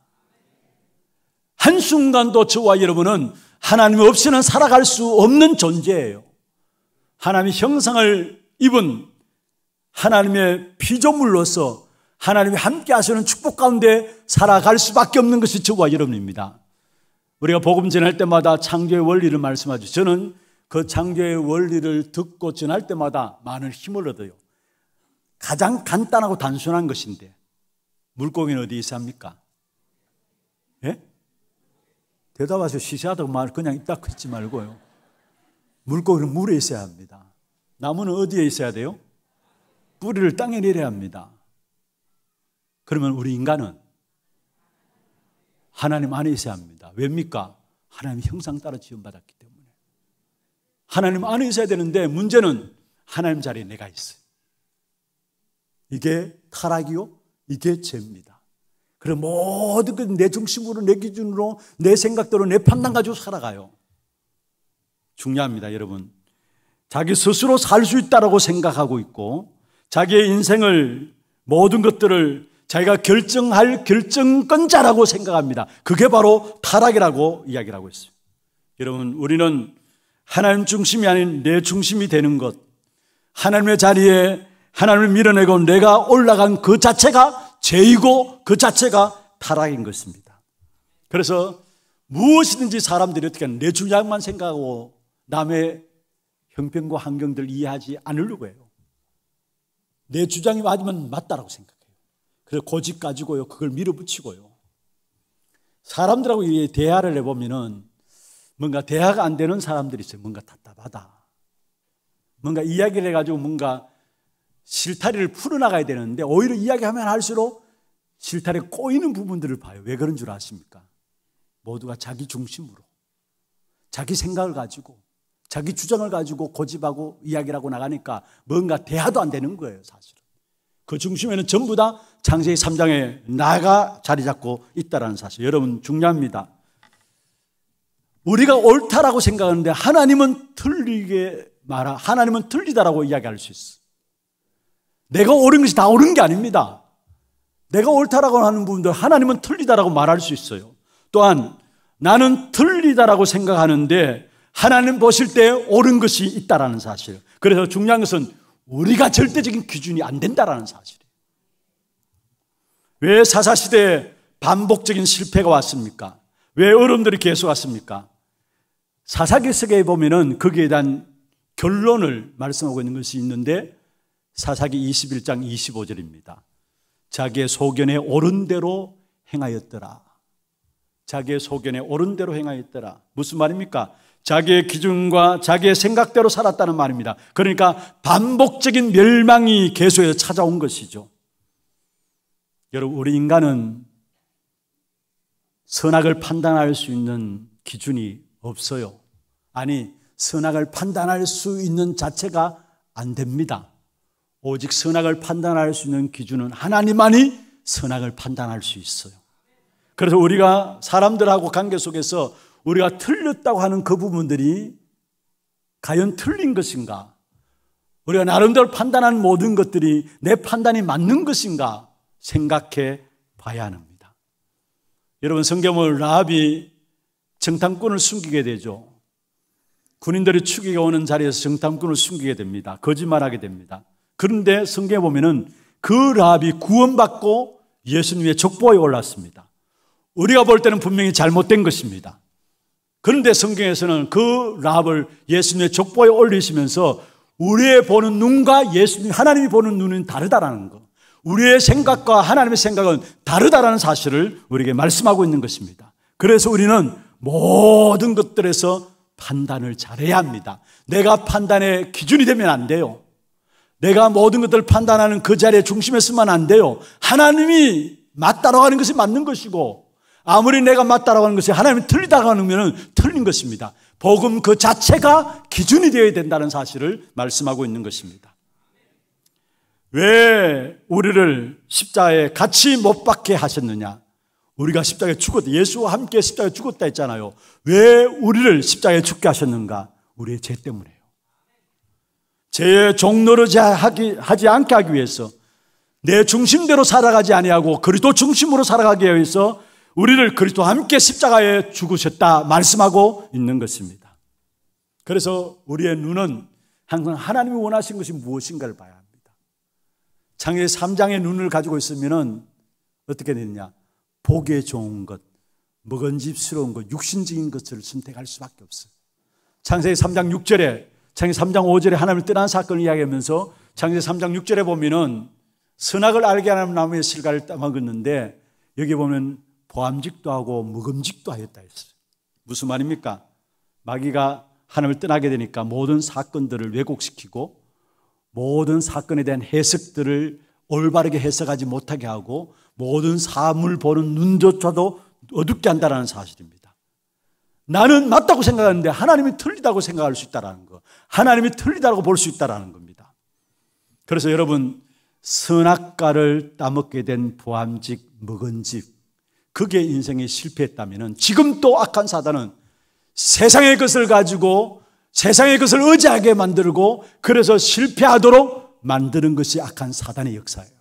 한순간도 저와 여러분은 하나님 없이는 살아갈 수 없는 존재예요. 하나님의 형상을 입은 하나님의 피조물로서 하나님이 함께 하시는 축복 가운데 살아갈 수밖에 없는 것이 저와 여러분입니다. 우리가 복음 전할 때마다 창조의 원리를 말씀하죠. 저는 그 창조의 원리를 듣고 전할 때마다 많은 힘을 얻어요. 가장 간단하고 단순한 것인데 물고기는 어디에 있어야 합니까? 예? 대답하세요. 시시하다고 말 그냥 있다 그러지 말고요. 물고기는 물에 있어야 합니다. 나무는 어디에 있어야 돼요? 뿌리를 땅에 내려야 합니다. 그러면 우리 인간은 하나님 안에 있어야 합니다. 왜입니까? 하나님 형상 따라 지음받았기 때문에. 하나님 안에 있어야 되는데 문제는 하나님 자리에 내가 있어요. 이게 타락이요? 이게 죄입니다. 그럼 모든 것 내 중심으로, 내 기준으로, 내 생각대로, 내 판단 가지고 살아가요. 중요합니다, 여러분. 자기 스스로 살 수 있다고 생각하고 있고 자기의 인생을 모든 것들을 자기가 결정할 결정권자라고 생각합니다. 그게 바로 타락이라고 이야기를 하고 있어요. 여러분, 우리는 하나님 중심이 아닌 내 중심이 되는 것, 하나님의 자리에 하나님을 밀어내고 내가 올라간 그 자체가 죄이고 그 자체가 타락인 것입니다. 그래서 무엇이든지 사람들이 어떻게 하면 내 주장만 생각하고 남의 형편과 환경들을 이해하지 않으려고 해요. 내 주장이 맞으면 맞다라고 생각해요. 그래서 고집 가지고요, 그걸 밀어붙이고요. 사람들하고 대화를 해보면은 뭔가 대화가 안 되는 사람들이 있어요. 뭔가 답답하다. 뭔가 이야기를 해가지고 뭔가 실타리를 풀어나가야 되는데 오히려 이야기하면 할수록 실타리에 꼬이는 부분들을 봐요. 왜 그런 줄 아십니까? 모두가 자기 중심으로 자기 생각을 가지고 자기 주장을 가지고 고집하고 이야기를 하고 나가니까 뭔가 대화도 안 되는 거예요, 사실은. 그 중심에는 전부 다 창세기 삼 장에 나가 자리 잡고 있다는 사실, 여러분 중요합니다. 우리가 옳다라고 생각하는데 하나님은 틀리게 말하, 하나님은 틀리다라고 이야기할 수 있어. 내가 옳은 것이 다 옳은 게 아닙니다. 내가 옳다라고 하는 부분들 하나님은 틀리다라고 말할 수 있어요. 또한 나는 틀리다라고 생각하는데 하나님 보실 때 옳은 것이 있다라는 사실. 그래서 중요한 것은 우리가 절대적인 기준이 안 된다라는 사실이에요. 왜 사사시대에 반복적인 실패가 왔습니까? 왜 어려움들이 계속 왔습니까? 사사기서에 보면은 거기에 대한 결론을 말씀하고 있는 것이 있는데 사사기 이십일 장 이십오 절입니다. 자기의 소견에 옳은 대로 행하였더라. 자기의 소견에 옳은 대로 행하였더라. 무슨 말입니까? 자기의 기준과 자기의 생각대로 살았다는 말입니다. 그러니까 반복적인 멸망이 계속해서 찾아온 것이죠. 여러분, 우리 인간은 선악을 판단할 수 있는 기준이 없어요. 아니, 선악을 판단할 수 있는 자체가 안 됩니다. 오직 선악을 판단할 수 있는 기준은 하나님만이 선악을 판단할 수 있어요. 그래서 우리가 사람들하고 관계 속에서 우리가 틀렸다고 하는 그 부분들이 과연 틀린 것인가? 우리가 나름대로 판단하는 모든 것들이 내 판단이 맞는 것인가? 생각해 봐야 합니다. 여러분, 성경을 라합이 정탐꾼을 숨기게 되죠. 군인들이 추격해 오는 자리에서 정탐꾼을 숨기게 됩니다. 거짓말하게 됩니다. 그런데 성경에 보면은 그 라합이 구원받고 예수님의 족보에 올랐습니다. 우리가 볼 때는 분명히 잘못된 것입니다. 그런데 성경에서는 그 라합을 예수님의 족보에 올리시면서 우리의 보는 눈과 예수님, 하나님이 보는 눈은 다르다라는 것, 우리의 생각과 하나님의 생각은 다르다라는 사실을 우리에게 말씀하고 있는 것입니다. 그래서 우리는 모든 것들에서 판단을 잘해야 합니다. 내가 판단의 기준이 되면 안 돼요. 내가 모든 것들을 판단하는 그 자리에 중심에 서면 안 돼요. 하나님이 맞다라고 하는 것이 맞는 것이고, 아무리 내가 맞다라고 하는 것이 하나님이 틀리다고 하면 틀린 것입니다. 복음 그 자체가 기준이 되어야 된다는 사실을 말씀하고 있는 것입니다. 왜 우리를 십자가에 같이 못 박게 하셨느냐? 우리가 십자가에 죽었다. 예수와 함께 십자가에 죽었다 했잖아요. 왜 우리를 십자가에 죽게 하셨는가? 우리의 죄 때문이에요. 죄의 종노릇 하지 않게 하기 위해서, 내 중심대로 살아가지 아니하고 그리스도 중심으로 살아가기 위해서 우리를 그리스도와 함께 십자가에 죽으셨다 말씀하고 있는 것입니다. 그래서 우리의 눈은 항상 하나님이 원하신 것이 무엇인가를 봐야 합니다. 창세기 삼 장의 눈을 가지고 있으면 어떻게 되느냐? 보기에 좋은 것, 먹은집스러운 것, 육신적인 것을 선택할 수밖에 없어요. 창세기 삼 장 육 절에, 창세기 삼 장 오 절에 하나님을 떠난 사건을 이야기하면서 창세기 삼 장 육 절에 보면은 선악을 알게 하는 나무의 실과를 따먹었는데, 여기 보면 보암직도 하고 먹음직도 하였다 했어요. 무슨 말입니까? 마귀가 하나님을 떠나게 되니까 모든 사건들을 왜곡시키고 모든 사건에 대한 해석들을 올바르게 해석하지 못하게 하고 모든 사물 보는 눈조차도 어둡게 한다는 사실입니다. 나는 맞다고 생각하는데 하나님이 틀리다고 생각할 수 있다는 거, 하나님이 틀리다고 볼 수 있다는 겁니다. 그래서 여러분, 선악과를 따먹게 된 보암직, 먹은집, 그게 인생이 실패했다면 지금 또 악한 사단은 세상의 것을 가지고 세상의 것을 의지하게 만들고 그래서 실패하도록 만드는 것이 악한 사단의 역사예요.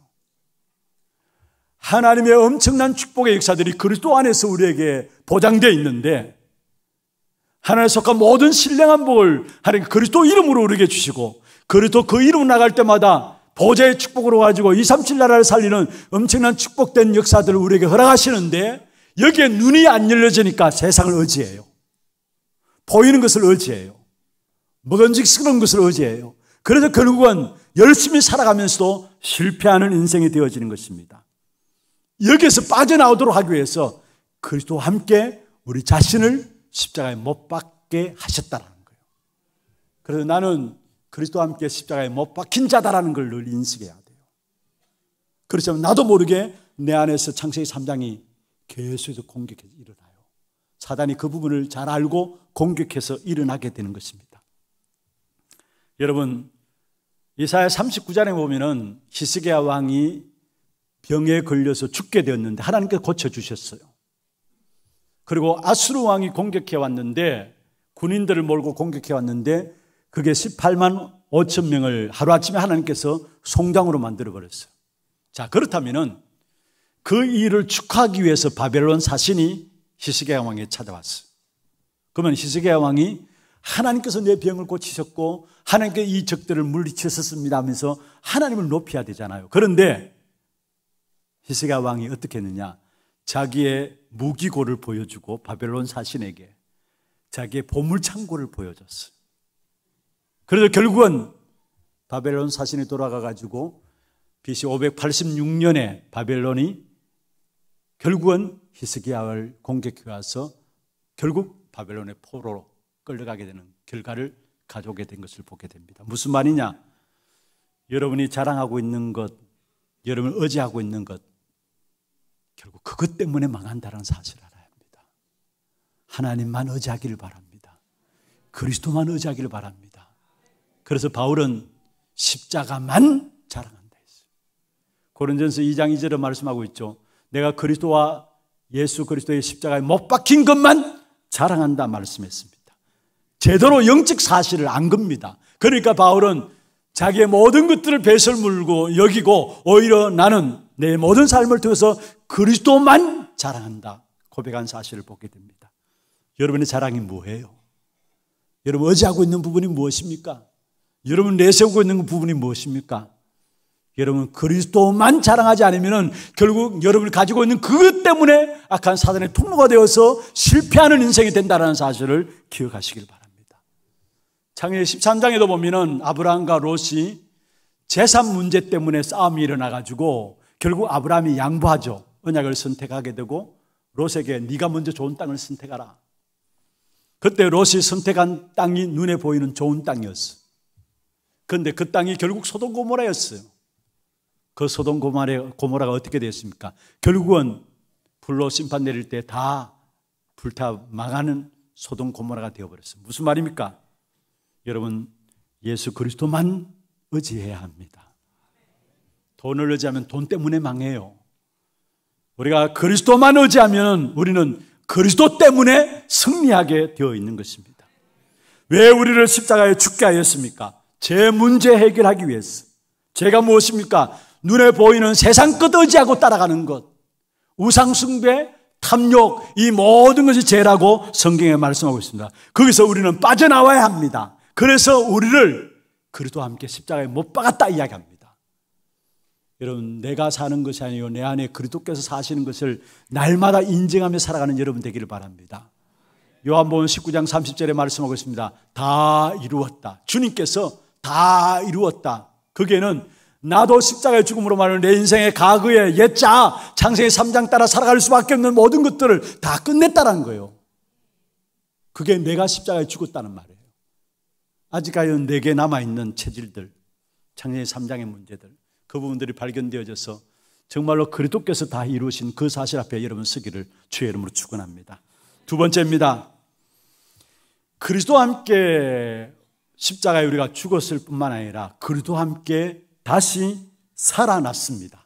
하나님의 엄청난 축복의 역사들이 그리스도 안에서 우리에게 보장되어 있는데, 하나님에 속한 모든 신령한 복을 하나님 그리스도 이름으로 우리에게 주시고, 그리스도 그 이름 나갈 때마다 보좌의 축복으로 가지고 이삼칠 나라를 살리는 엄청난 축복된 역사들을 우리에게 허락하시는데, 여기에 눈이 안 열려지니까 세상을 의지해요. 보이는 것을 의지해요. 먹은직스러운 것을 의지해요. 그래서 결국은 열심히 살아가면서도 실패하는 인생이 되어지는 것입니다. 여기에서 빠져나오도록 하기 위해서 그리스도와 함께 우리 자신을 십자가에 못 박게 하셨다는 거예요. 그래서 나는 그리스도와 함께 십자가에 못 박힌 자다라는 걸 늘 인식해야 돼요. 그렇지만 나도 모르게 내 안에서 창세기 삼 장이 계속해서 공격해서 일어나요. 사단이 그 부분을 잘 알고 공격해서 일어나게 되는 것입니다. 여러분, 이사야 삼십구 장에 보면은 히스기야 왕이 병에 걸려서 죽게 되었는데 하나님께서 고쳐주셨어요. 그리고 아수르 왕이 공격해 왔는데, 군인들을 몰고 공격해 왔는데 그게 십팔만 오천 명을 하루아침에 하나님께서 송장으로 만들어 버렸어요. 자, 그렇다면은 그 일을 축하하기 위해서 바벨론 사신이 히스기야 왕에 찾아왔어요. 그러면 히스기야 왕이 하나님께서 내 병을 고치셨고 하나님께서 이 적들을 물리치셨습니다 하면서 하나님을 높여야 되잖아요. 그런데 히스기야 왕이 어떻게 했느냐? 자기의 무기고를 보여주고 바벨론 사신에게 자기의 보물창고를 보여줬어요. 그래서 결국은 바벨론 사신이 돌아가가지고 비씨 오백팔십육 년에 바벨론이 결국은 히스기야를 공격해 와서 결국 바벨론의 포로로 끌려가게 되는 결과를 가져오게 된 것을 보게 됩니다. 무슨 말이냐? 여러분이 자랑하고 있는 것, 여러분이 의지하고 있는 것, 결국 그것 때문에 망한다는 사실을 알아야 합니다. 하나님만 의지하기를 바랍니다. 그리스도만 의지하기를 바랍니다. 그래서 바울은 십자가만 자랑한다 했어요. 고린도전서 이 장 이 절에 말씀하고 있죠. 내가 그리스도와 예수 그리스도의 십자가에 못 박힌 것만 자랑한다 말씀했습니다. 제대로 영적 사실을 안 겁니다. 그러니까 바울은 자기의 모든 것들을 배설물고 여기고 오히려 나는 내 모든 삶을 통해서 그리스도만 자랑한다 고백한 사실을 보게 됩니다. 여러분의 자랑이 뭐예요? 여러분 의지하고 있는 부분이 무엇입니까? 여러분 내세우고 있는 부분이 무엇입니까? 여러분 그리스도만 자랑하지 않으면 결국 여러분이 가지고 있는 그것 때문에 악한 사단의 통로가 되어서 실패하는 인생이 된다는 사실을 기억하시길 바랍니다. 창세기 십삼 장에도 보면은 아브라함과 롯이 재산 문제 때문에 싸움이 일어나가지고 결국 아브라함이 양보하죠. 언약을 선택하게 되고 롯에게 네가 먼저 좋은 땅을 선택하라. 그때 롯이 선택한 땅이 눈에 보이는 좋은 땅이었어. 그런데 그 땅이 결국 소돔 고모라였어요. 그 소돔 고모라가 어떻게 됐습니까? 결국은 불로 심판 내릴 때 다 불타 망하는 소돔 고모라가 되어버렸어요. 무슨 말입니까? 여러분 예수 그리스도만 의지해야 합니다. 돈을 의지하면 돈 때문에 망해요. 우리가 그리스도만 의지하면 우리는 그리스도 때문에 승리하게 되어 있는 것입니다. 왜 우리를 십자가에 죽게 하였습니까? 제 문제 해결하기 위해서. 죄가 무엇입니까? 눈에 보이는 세상 것 의지하고 따라가는 것, 우상숭배, 탐욕, 이 모든 것이 죄라고 성경에 말씀하고 있습니다. 거기서 우리는 빠져나와야 합니다. 그래서 우리를 그리스도와 함께 십자가에 못 박았다 이야기합니다. 여러분 내가 사는 것이 아니고 내 안에 그리스도께서 사시는 것을 날마다 인정하며 살아가는 여러분 되기를 바랍니다. 요한복음 십구 장 삼십 절에 말씀하고 있습니다. 다 이루었다. 주님께서 다 이루었다. 거기에는 나도 십자가의 죽음으로 말하는 내 인생의 과거의 옛자 창세기 삼 장 따라 살아갈 수밖에 없는 모든 것들을 다 끝냈다는 거예요. 그게 내가 십자가에 죽었다는 말이에요. 아직까지는 내게 남아있는 체질들, 창세기 삼 장의 문제들, 그 부분들이 발견되어져서 정말로 그리스도께서 다 이루신 그 사실 앞에 여러분 서기를 주의 이름으로 축원합니다. 두 번째입니다. 그리스도와 함께 십자가에 우리가 죽었을 뿐만 아니라 그리스도와 함께 다시 살아났습니다.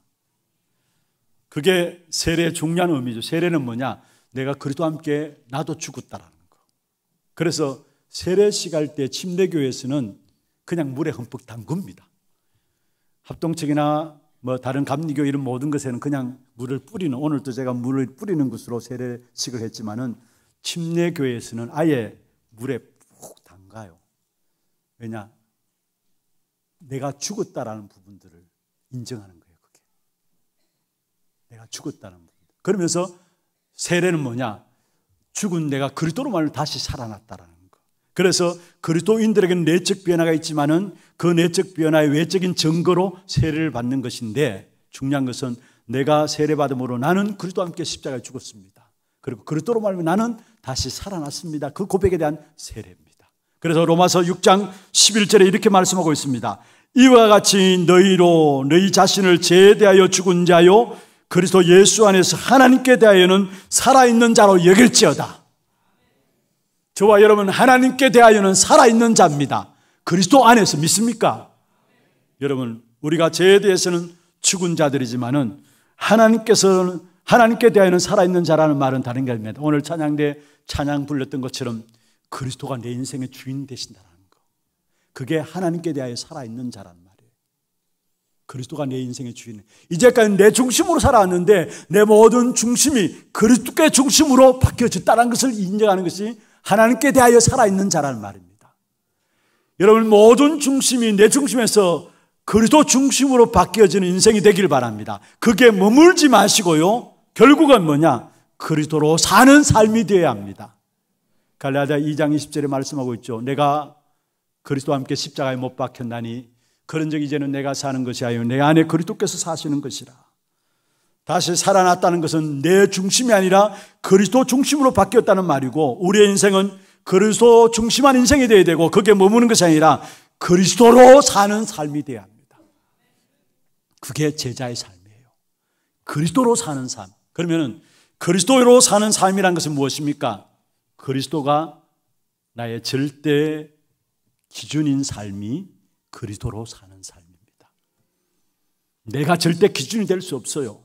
그게 세례의 중요한 의미죠. 세례는 뭐냐? 내가 그리스도와 함께 나도 죽었다라는 거. 그래서 세례식 할 때 침례교회에서는 그냥 물에 흠뻑 담굽니다. 합동측이나 뭐 다른 감리교 이런 모든 것에는 그냥 물을 뿌리는, 오늘도 제가 물을 뿌리는 것으로 세례식을 했지만은 침례교회에서는 아예 물에 푹 담가요. 왜냐? 내가 죽었다라는 부분들을 인정하는 거예요. 그게 내가 죽었다는 부분. 그러면서 세례는 뭐냐? 죽은 내가 그리스도로 말로 다시 살아났다라는 거. 그래서 그리스도인들에게는 내적 변화가 있지만은 그 내적 변화의 외적인 증거로 세례를 받는 것인데 중요한 것은 내가 세례받음으로 나는 그리스도와 함께 십자가에 죽었습니다. 그리고 그리스도로 말하면 나는 다시 살아났습니다. 그 고백에 대한 세례입니다. 그래서 로마서 육 장 십일 절에 이렇게 말씀하고 있습니다. 이와 같이 너희로 너희 자신을 죄에 대하여 죽은 자요 그리스도 예수 안에서 하나님께 대하여는 살아있는 자로 여길지어다. 저와 여러분 하나님께 대하여는 살아있는 자입니다. 그리스도 안에서 믿습니까? 여러분, 우리가 죄에 대해서는 죽은 자들이지만은 하나님께서는 하나님께 대하여는 살아있는 자라는 말은 다른 게 아닙니다. 오늘 찬양대 찬양 불렀던 것처럼 그리스도가 내 인생의 주인 되신다는 거. 그게 하나님께 대하여 살아있는 자라는 말이에요. 그리스도가 내 인생의 주인. 이제까지 내 중심으로 살아왔는데 내 모든 중심이 그리스도의 중심으로 바뀌어졌다는 것을 인정하는 것이 하나님께 대하여 살아있는 자라는 말입니다. 여러분, 모든 중심이 내 중심에서 그리스도 중심으로 바뀌어지는 인생이 되길 바랍니다. 그게 머물지 마시고요, 결국은 뭐냐? 그리스도로 사는 삶이 되어야 합니다. 갈라디아 이 장 이십 절에 말씀하고 있죠. 내가 그리스도와 함께 십자가에 못 박혔나니 그런즉 이제는 내가 사는 것이 아니요 내 안에 그리스도께서 사시는 것이라. 다시 살아났다는 것은 내 중심이 아니라 그리스도 중심으로 바뀌었다는 말이고, 우리의 인생은 그리스도 중심한 인생이 되어야 되고, 그게 머무는 것이 아니라 그리스도로 사는 삶이 되어야 합니다. 그게 제자의 삶이에요. 그리스도로 사는 삶. 그러면 그리스도로 사는 삶이란 것은 무엇입니까? 그리스도가 나의 절대 기준인 삶이 그리스도로 사는 삶입니다. 내가 절대 기준이 될 수 없어요.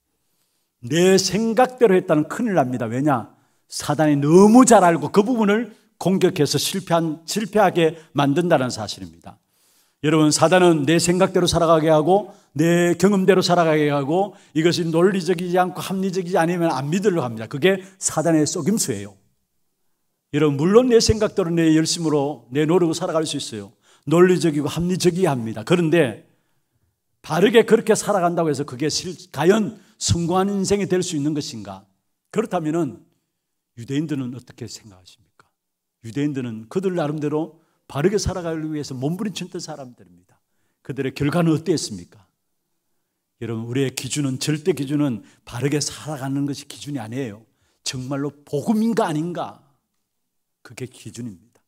내 생각대로 했다는 큰일 납니다. 왜냐? 사단이 너무 잘 알고 그 부분을 공격해서 실패한, 실패하게 만든다는 사실입니다. 여러분, 사단은 내 생각대로 살아가게 하고 내 경험대로 살아가게 하고 이것이 논리적이지 않고 합리적이지 않으면 안 믿으려고 합니다. 그게 사단의 속임수예요. 여러분, 물론 내 생각대로 내 열심으로 내 노력으로 살아갈 수 있어요. 논리적이고 합리적이어야 합니다. 그런데 바르게 그렇게 살아간다고 해서 그게 실, 과연 성공한 인생이 될 수 있는 것인가? 그렇다면 유대인들은 어떻게 생각하십니까? 유대인들은 그들 나름대로 바르게 살아가기 위해서 몸부림쳤던 사람들입니다. 그들의 결과는 어땠습니까? 여러분, 우리의 기준은, 절대 기준은 바르게 살아가는 것이 기준이 아니에요. 정말로 복음인가 아닌가? 그게 기준입니다.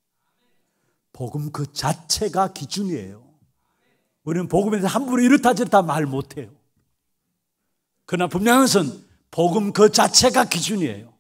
복음 그 자체가 기준이에요. 우리는 복음에 대해서 함부로 이렇다 저렇다 말 못해요. 그러나 분명한 것은 복음 그 자체가 기준이에요.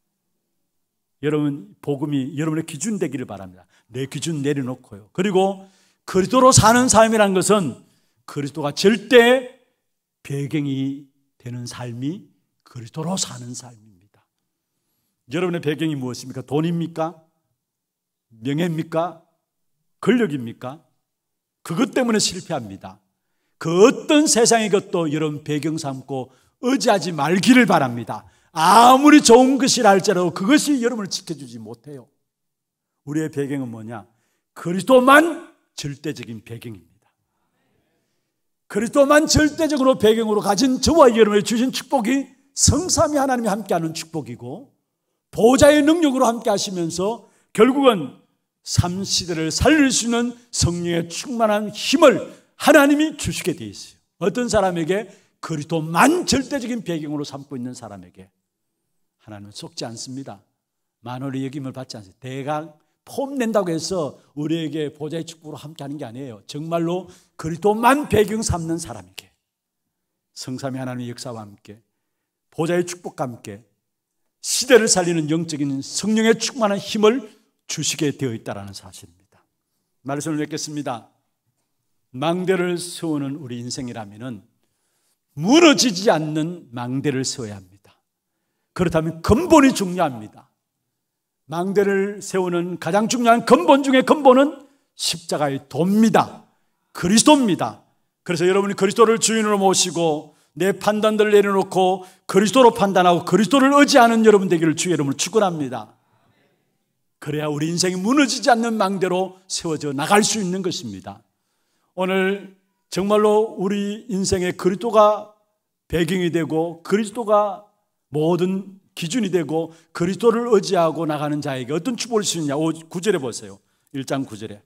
여러분, 복음이 여러분의 기준 되기를 바랍니다. 내 기준 내려놓고요. 그리고 그리스도로 사는 삶이란 것은 그리스도가 절대 배경이 되는 삶이 그리스도로 사는 삶입니다. 여러분의 배경이 무엇입니까? 돈입니까? 명예입니까? 권력입니까? 그것 때문에 실패합니다. 그 어떤 세상의 것도 여러분 배경 삼고 의지하지 말기를 바랍니다. 아무리 좋은 것이라 할지라도 그것이 여러분을 지켜주지 못해요. 우리의 배경은 뭐냐? 그리스도만 절대적인 배경입니다. 그리스도만 절대적으로 배경으로 가진 저와 여러분의 주신 축복이 성삼위 하나님이 함께하는 축복이고, 보좌의 능력으로 함께 하시면서 결국은 삶 시대를 살릴 수 있는 성령의 충만한 힘을 하나님이 주시게 되어 있어요. 어떤 사람에게? 그리스도만 절대적인 배경으로 삼고 있는 사람에게 하나님은 속지 않습니다. 만월의 여김을 받지 않습니다. 대강 폼 낸다고 해서 우리에게 보좌의 축복으로 함께하는 게 아니에요. 정말로 그리스도만 배경 삼는 사람에게 성삼위 하나님의 역사와 함께 보좌의 축복과 함께 시대를 살리는 영적인 성령의 충만한 힘을 주시게 되어 있다는 사실입니다. 말씀을 맺겠습니다. 망대를 세우는 우리 인생이라면 무너지지 않는 망대를 세워야 합니다. 그렇다면 근본이 중요합니다. 망대를 세우는 가장 중요한 근본 중에 근본은 십자가의 도입니다. 그리스도입니다. 그래서 여러분이 그리스도를 주인으로 모시고 내 판단들을 내려놓고 그리스도로 판단하고 그리스도를 의지하는 여러분 되기를 주의 이름으로 축원합니다. 그래야 우리 인생이 무너지지 않는 망대로 세워져 나갈 수 있는 것입니다. 오늘 정말로 우리 인생에 그리스도가 배경이 되고 그리스도가 모든 기준이 되고 그리스도를 의지하고 나가는 자에게 어떤 축복을 주느냐. 구 절에 보세요. 일 장 구 절에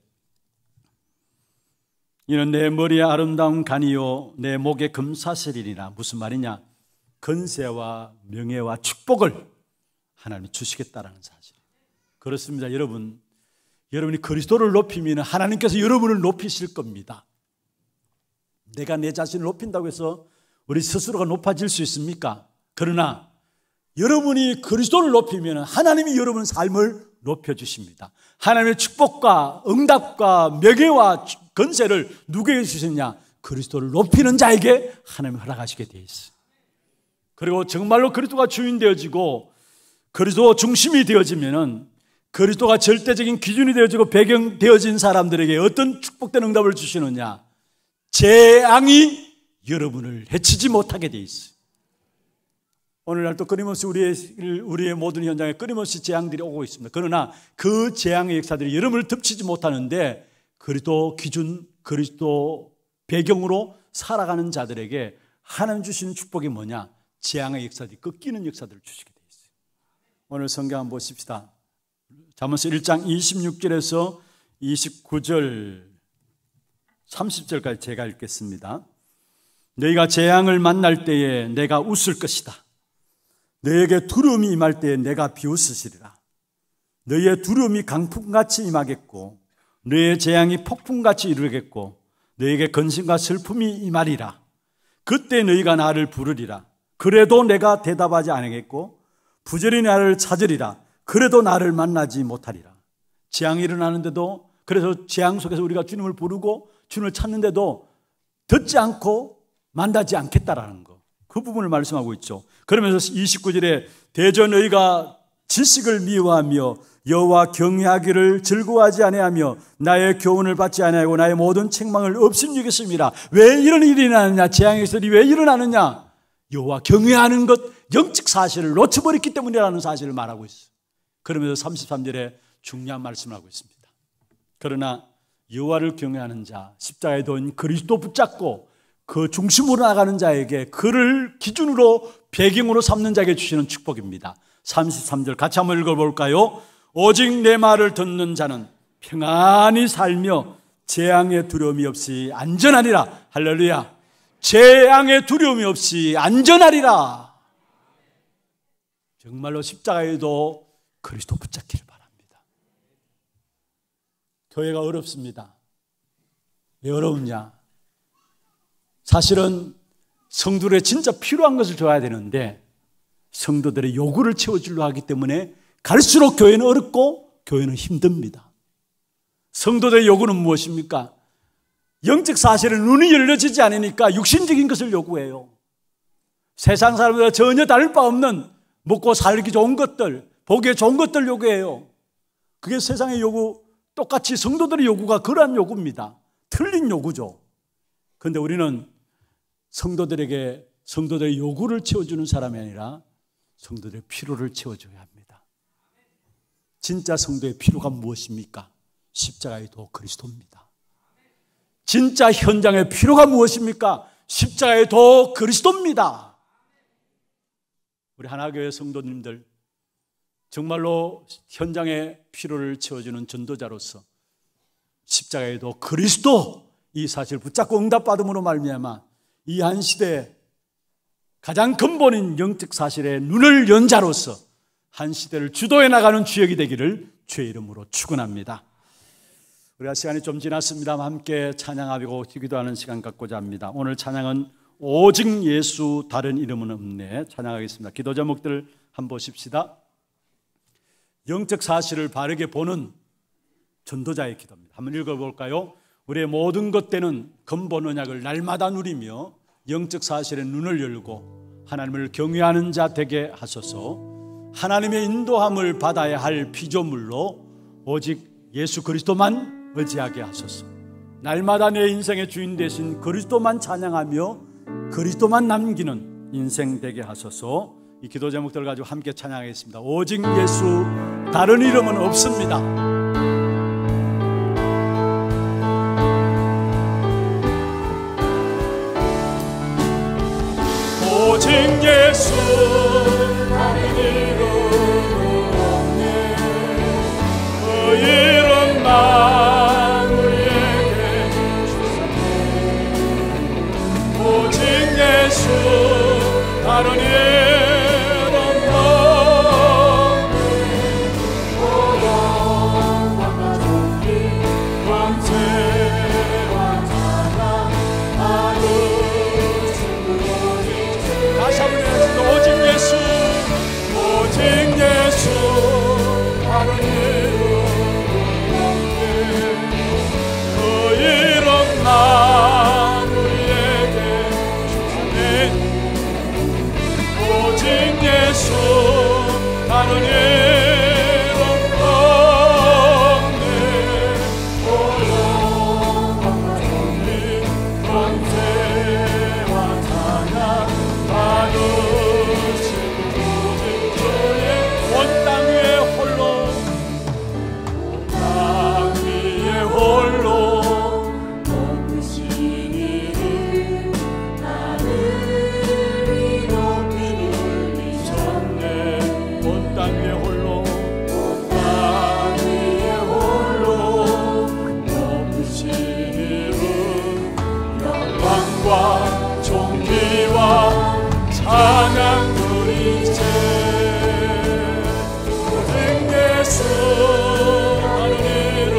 이는 내 머리에 아름다운 간이요 내 목에 금사슬이니라. 무슨 말이냐? 건세와 명예와 축복을 하나님이 주시겠다라는 사실. 그렇습니다. 여러분, 여러분이 그리스도를 높이면 하나님께서 여러분을 높이실 겁니다. 내가 내 자신을 높인다고 해서 우리 스스로가 높아질 수 있습니까? 그러나 여러분이 그리스도를 높이면 하나님이 여러분의 삶을 높여주십니다. 하나님의 축복과 응답과 명예와 권세를 누구에게 주셨냐? 그리스도를 높이는 자에게 하나님이 허락하시게 되어 있어요. 그리고 정말로 그리스도가 주인 되어지고 그리스도 중심이 되어지면은 그리스도가 절대적인 기준이 되어지고 배경 되어진 사람들에게 어떤 축복된 응답을 주시느냐? 재앙이 여러분을 해치지 못하게 되어 있어요. 오늘날 또 끊임없이 우리의, 우리의 모든 현장에 끊임없이 재앙들이 오고 있습니다. 그러나 그 재앙의 역사들이 여러분을 덮치지 못하는데 그리스도 기준, 그리스도 배경으로 살아가는 자들에게 하나님 주시는 축복이 뭐냐? 재앙의 역사들이 꺾이는 역사들을 주시게 되어 있어요. 오늘 성경 한번 보십시다. 잠언서 일 장 이십육 절에서 이십구 절, 삼십 절까지 제가 읽겠습니다. 너희가 재앙을 만날 때에 내가 웃을 것이다. 너희에게 두려움이 임할 때에 내가 비웃으시리라. 너희의 두려움이 강풍같이 임하겠고 너희의 재앙이 폭풍같이 이루겠고 너희에게 근심과 슬픔이 임하리라. 그때 너희가 나를 부르리라. 그래도 내가 대답하지 않겠고 부지런히 나를 찾으리라. 그래도 나를 만나지 못하리라. 재앙이 일어나는데도, 그래서 재앙 속에서 우리가 주님을 부르고 주님을 찾는데도 듣지 않고 만나지 않겠다라는 거, 그 부분을 말씀하고 있죠. 그러면서 이십구 절에 대저 너희가 지식을 미워하며 여호와 경외하기를 즐거워하지 아니하며 나의 교훈을 받지 아니하고 나의 모든 책망을 업신여겼습니다. 왜 이런 일이 일어나느냐? 재앙의 일이 왜 일어나느냐? 여호와 경외하는 것, 영적 사실을 놓쳐버렸기 때문이라는 사실을 말하고 있어요. 그러면서 삼십삼 절에 중요한 말씀을 하고 있습니다. 그러나 여호와를 경외하는 자, 십자가에 돈 그리스도 붙잡고 그 중심으로 나가는 자에게, 그를 기준으로 배경으로 삼는 자에게 주시는 축복입니다. 삼십삼 절 같이 한번 읽어볼까요? 오직 내 말을 듣는 자는 평안히 살며 재앙의 두려움이 없이 안전하리라. 할렐루야. 재앙의 두려움이 없이 안전하리라. 정말로 십자가에도 그리스도 붙잡기를 바랍니다. 교회가 어렵습니다. 왜 어려우냐? 사실은 성도들의 진짜 필요한 것을 줘야 되는데 성도들의 요구를 채워주려 하기 때문에 갈수록 교회는 어렵고 교회는 힘듭니다. 성도들의 요구는 무엇입니까? 영적 사실은 눈이 열려지지 않으니까 육신적인 것을 요구해요. 세상 사람들과 전혀 다를 바 없는 먹고 살기 좋은 것들, 보기에 좋은 것들 요구해요. 그게 세상의 요구, 똑같이 성도들의 요구가 그러한 요구입니다. 틀린 요구죠. 그런데 우리는 성도들에게 성도들의 요구를 채워주는 사람이 아니라 성도들의 필요를 채워줘야 합니다. 진짜 성도의 필요가 무엇입니까? 십자가의 도 그리스도입니다. 진짜 현장의 필요가 무엇입니까? 십자가의 도 그리스도입니다. 우리 하나교회 성도님들, 정말로 현장의 필요를 채워주는 전도자로서 십자가의 도 그리스도, 이 사실을 붙잡고 응답받음으로 말미암아 이 한 시대에 가장 근본인 영적 사실에 눈을 연 자로서 한 시대를 주도해 나가는 주역이 되기를 주의 이름으로 축원합니다. 우리가 시간이 좀 지났습니다만 함께 찬양하고 기도하는 시간 갖고자 합니다. 오늘 찬양은 오직 예수 다른 이름은 없네 찬양하겠습니다. 기도 제목들 한번 보십시다. 영적 사실을 바르게 보는 전도자의 기도입니다. 한번 읽어볼까요? 우리의 모든 것들은 근본 언약을 날마다 누리며 영적 사실에 눈을 열고 하나님을 경외하는 자 되게 하소서. 하나님의 인도함을 받아야 할 피조물로 오직 예수 그리스도만 의지하게 하소서. 날마다 내 인생의 주인 되신 그리스도만 찬양하며 그리스도만 남기는 인생 되게 하소서. 이 기도 제목들 가지고 함께 찬양하겠습니다. 오직 예수 다른 이름은 없습니다. 오직 예수 다른 이름은 없네. 그 이름만 우리에게 주셨네. 오직 예수 다른 이름 없네. 오영광과 존귀 권세와 찬양 받으신 분 오직 예수. 홀로 온 땅 위에 홀로 높으신 이름 영광과 존귀와 찬양 누리세 오직 예수 하는 이름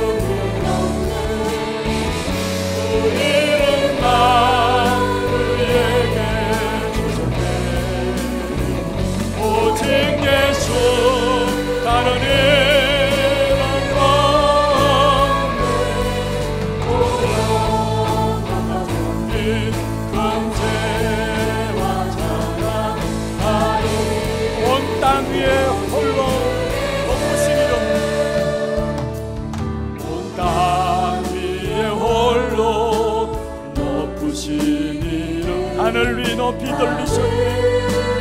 그 이름만 우리에게 주셨네 오직 예수 다른 이름 없네 오영광과 존귀 권세와 찬양하리 온 땅 위에 홀로 높으신 이름 온 땅 위에 홀로 높으신 이름 하늘 위 높이 들리셨네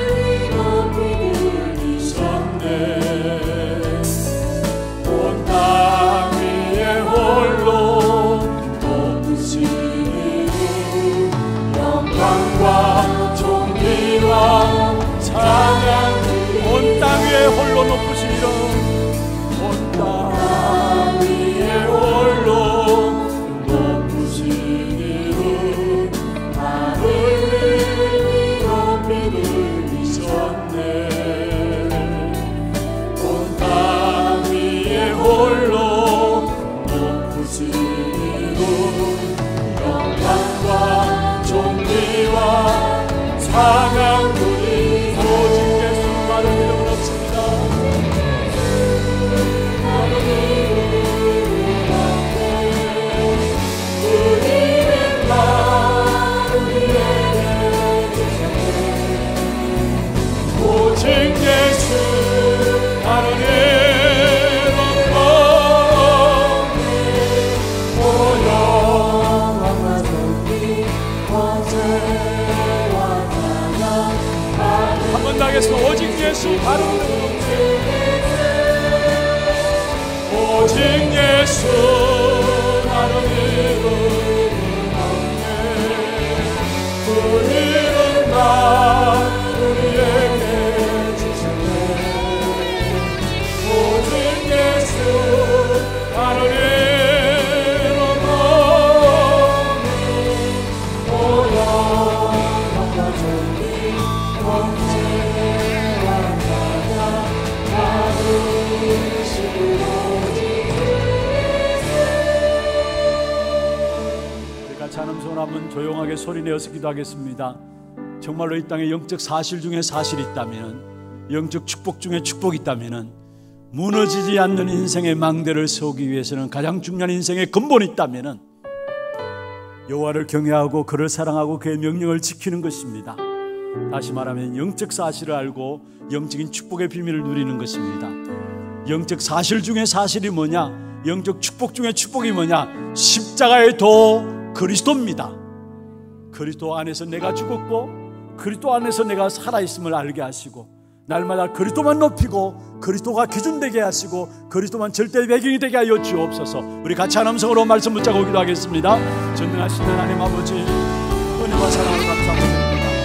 온 땅 위에 홀로 높으신 이름 영광과 존귀와 찬양 온 땅 위에 홀로 높으신 이름 온 땅 위에 홀로 높으신 이름 하늘 높이 들리셨네 온 땅 위에 홀로 높으신 이름 영광과 존귀와 찬양 누리 오직 예수 다른 이름은 없습니다 다른 이름은 없네 그 이름만 우리에게 주셨네 오직 예수 다른 이름 없네 오 영광과 존귀 권세와 한 번 더 하겠습니다. 오직 예수 다른 이름 오직 예수 다른 이름은 없네 그 이름만 우리에게 주셨네 오직 예수 다른 이름 없네 오 영광과 존귀 권세와 찬양 받으시고 같이 한음성을 한번 조용하게 소리내어서 기도하겠습니다. 정말로 이 땅에 영적 사실 중에 사실이 있다면 영적 축복 중에 축복이 있다면 무너지지 않는 인생의 망대를 세우기 위해서는 가장 중요한 인생의 근본이 있다면 여호와를 경외하고 그를 사랑하고 그의 명령을 지키는 것입니다. 다시 말하면 영적 사실을 알고 영적인 축복의 비밀을 누리는 것입니다. 영적 사실 중에 사실이 뭐냐? 영적 축복 중에 축복이 뭐냐? 십자가의 도 그리스도입니다. 그리스도 안에서 내가 죽었고 그리스도 안에서 내가 살아있음을 알게 하시고 날마다 그리스도만 높이고 그리스도가 기준 되게 하시고 그리스도만 절대 배경이 되게 하여 주옵소서. 우리 같이 한 음성으로 말씀 붙잡고 기도하겠습니다. 전능하신 하나님 아버지 은혜와 사랑을 감사합니다.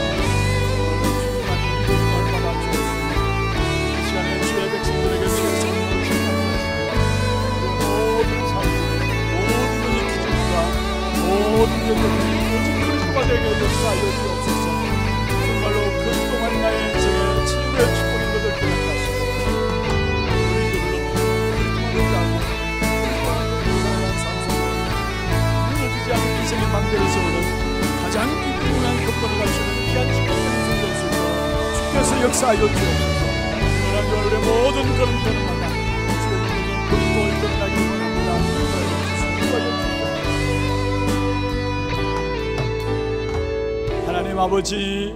이 시간에 주의 백성들에게 주의 성령을 주시옵소서. 모든 삶 모든 기준과 모든 것들이 오직 그리스도가 되게 역사하여 주옵소서. 정말로 그리스도만이 나의 인생의 치유의 축복인 것을 기억하시고 그리스도를 그리스도를 알고 그리스도를 사랑한 삶 속에 무너지지 않는 인생의 망대를 세우는 가장 유명한 근본을 갖추는 귀한 축복의 인생 될 수 있도록 주께서 역사하여 주옵소서. 하나님 오늘의 모든 걸음걸음마다 주의 능력이 그리스도를 드러나기 원합니다. 하나님 아버지,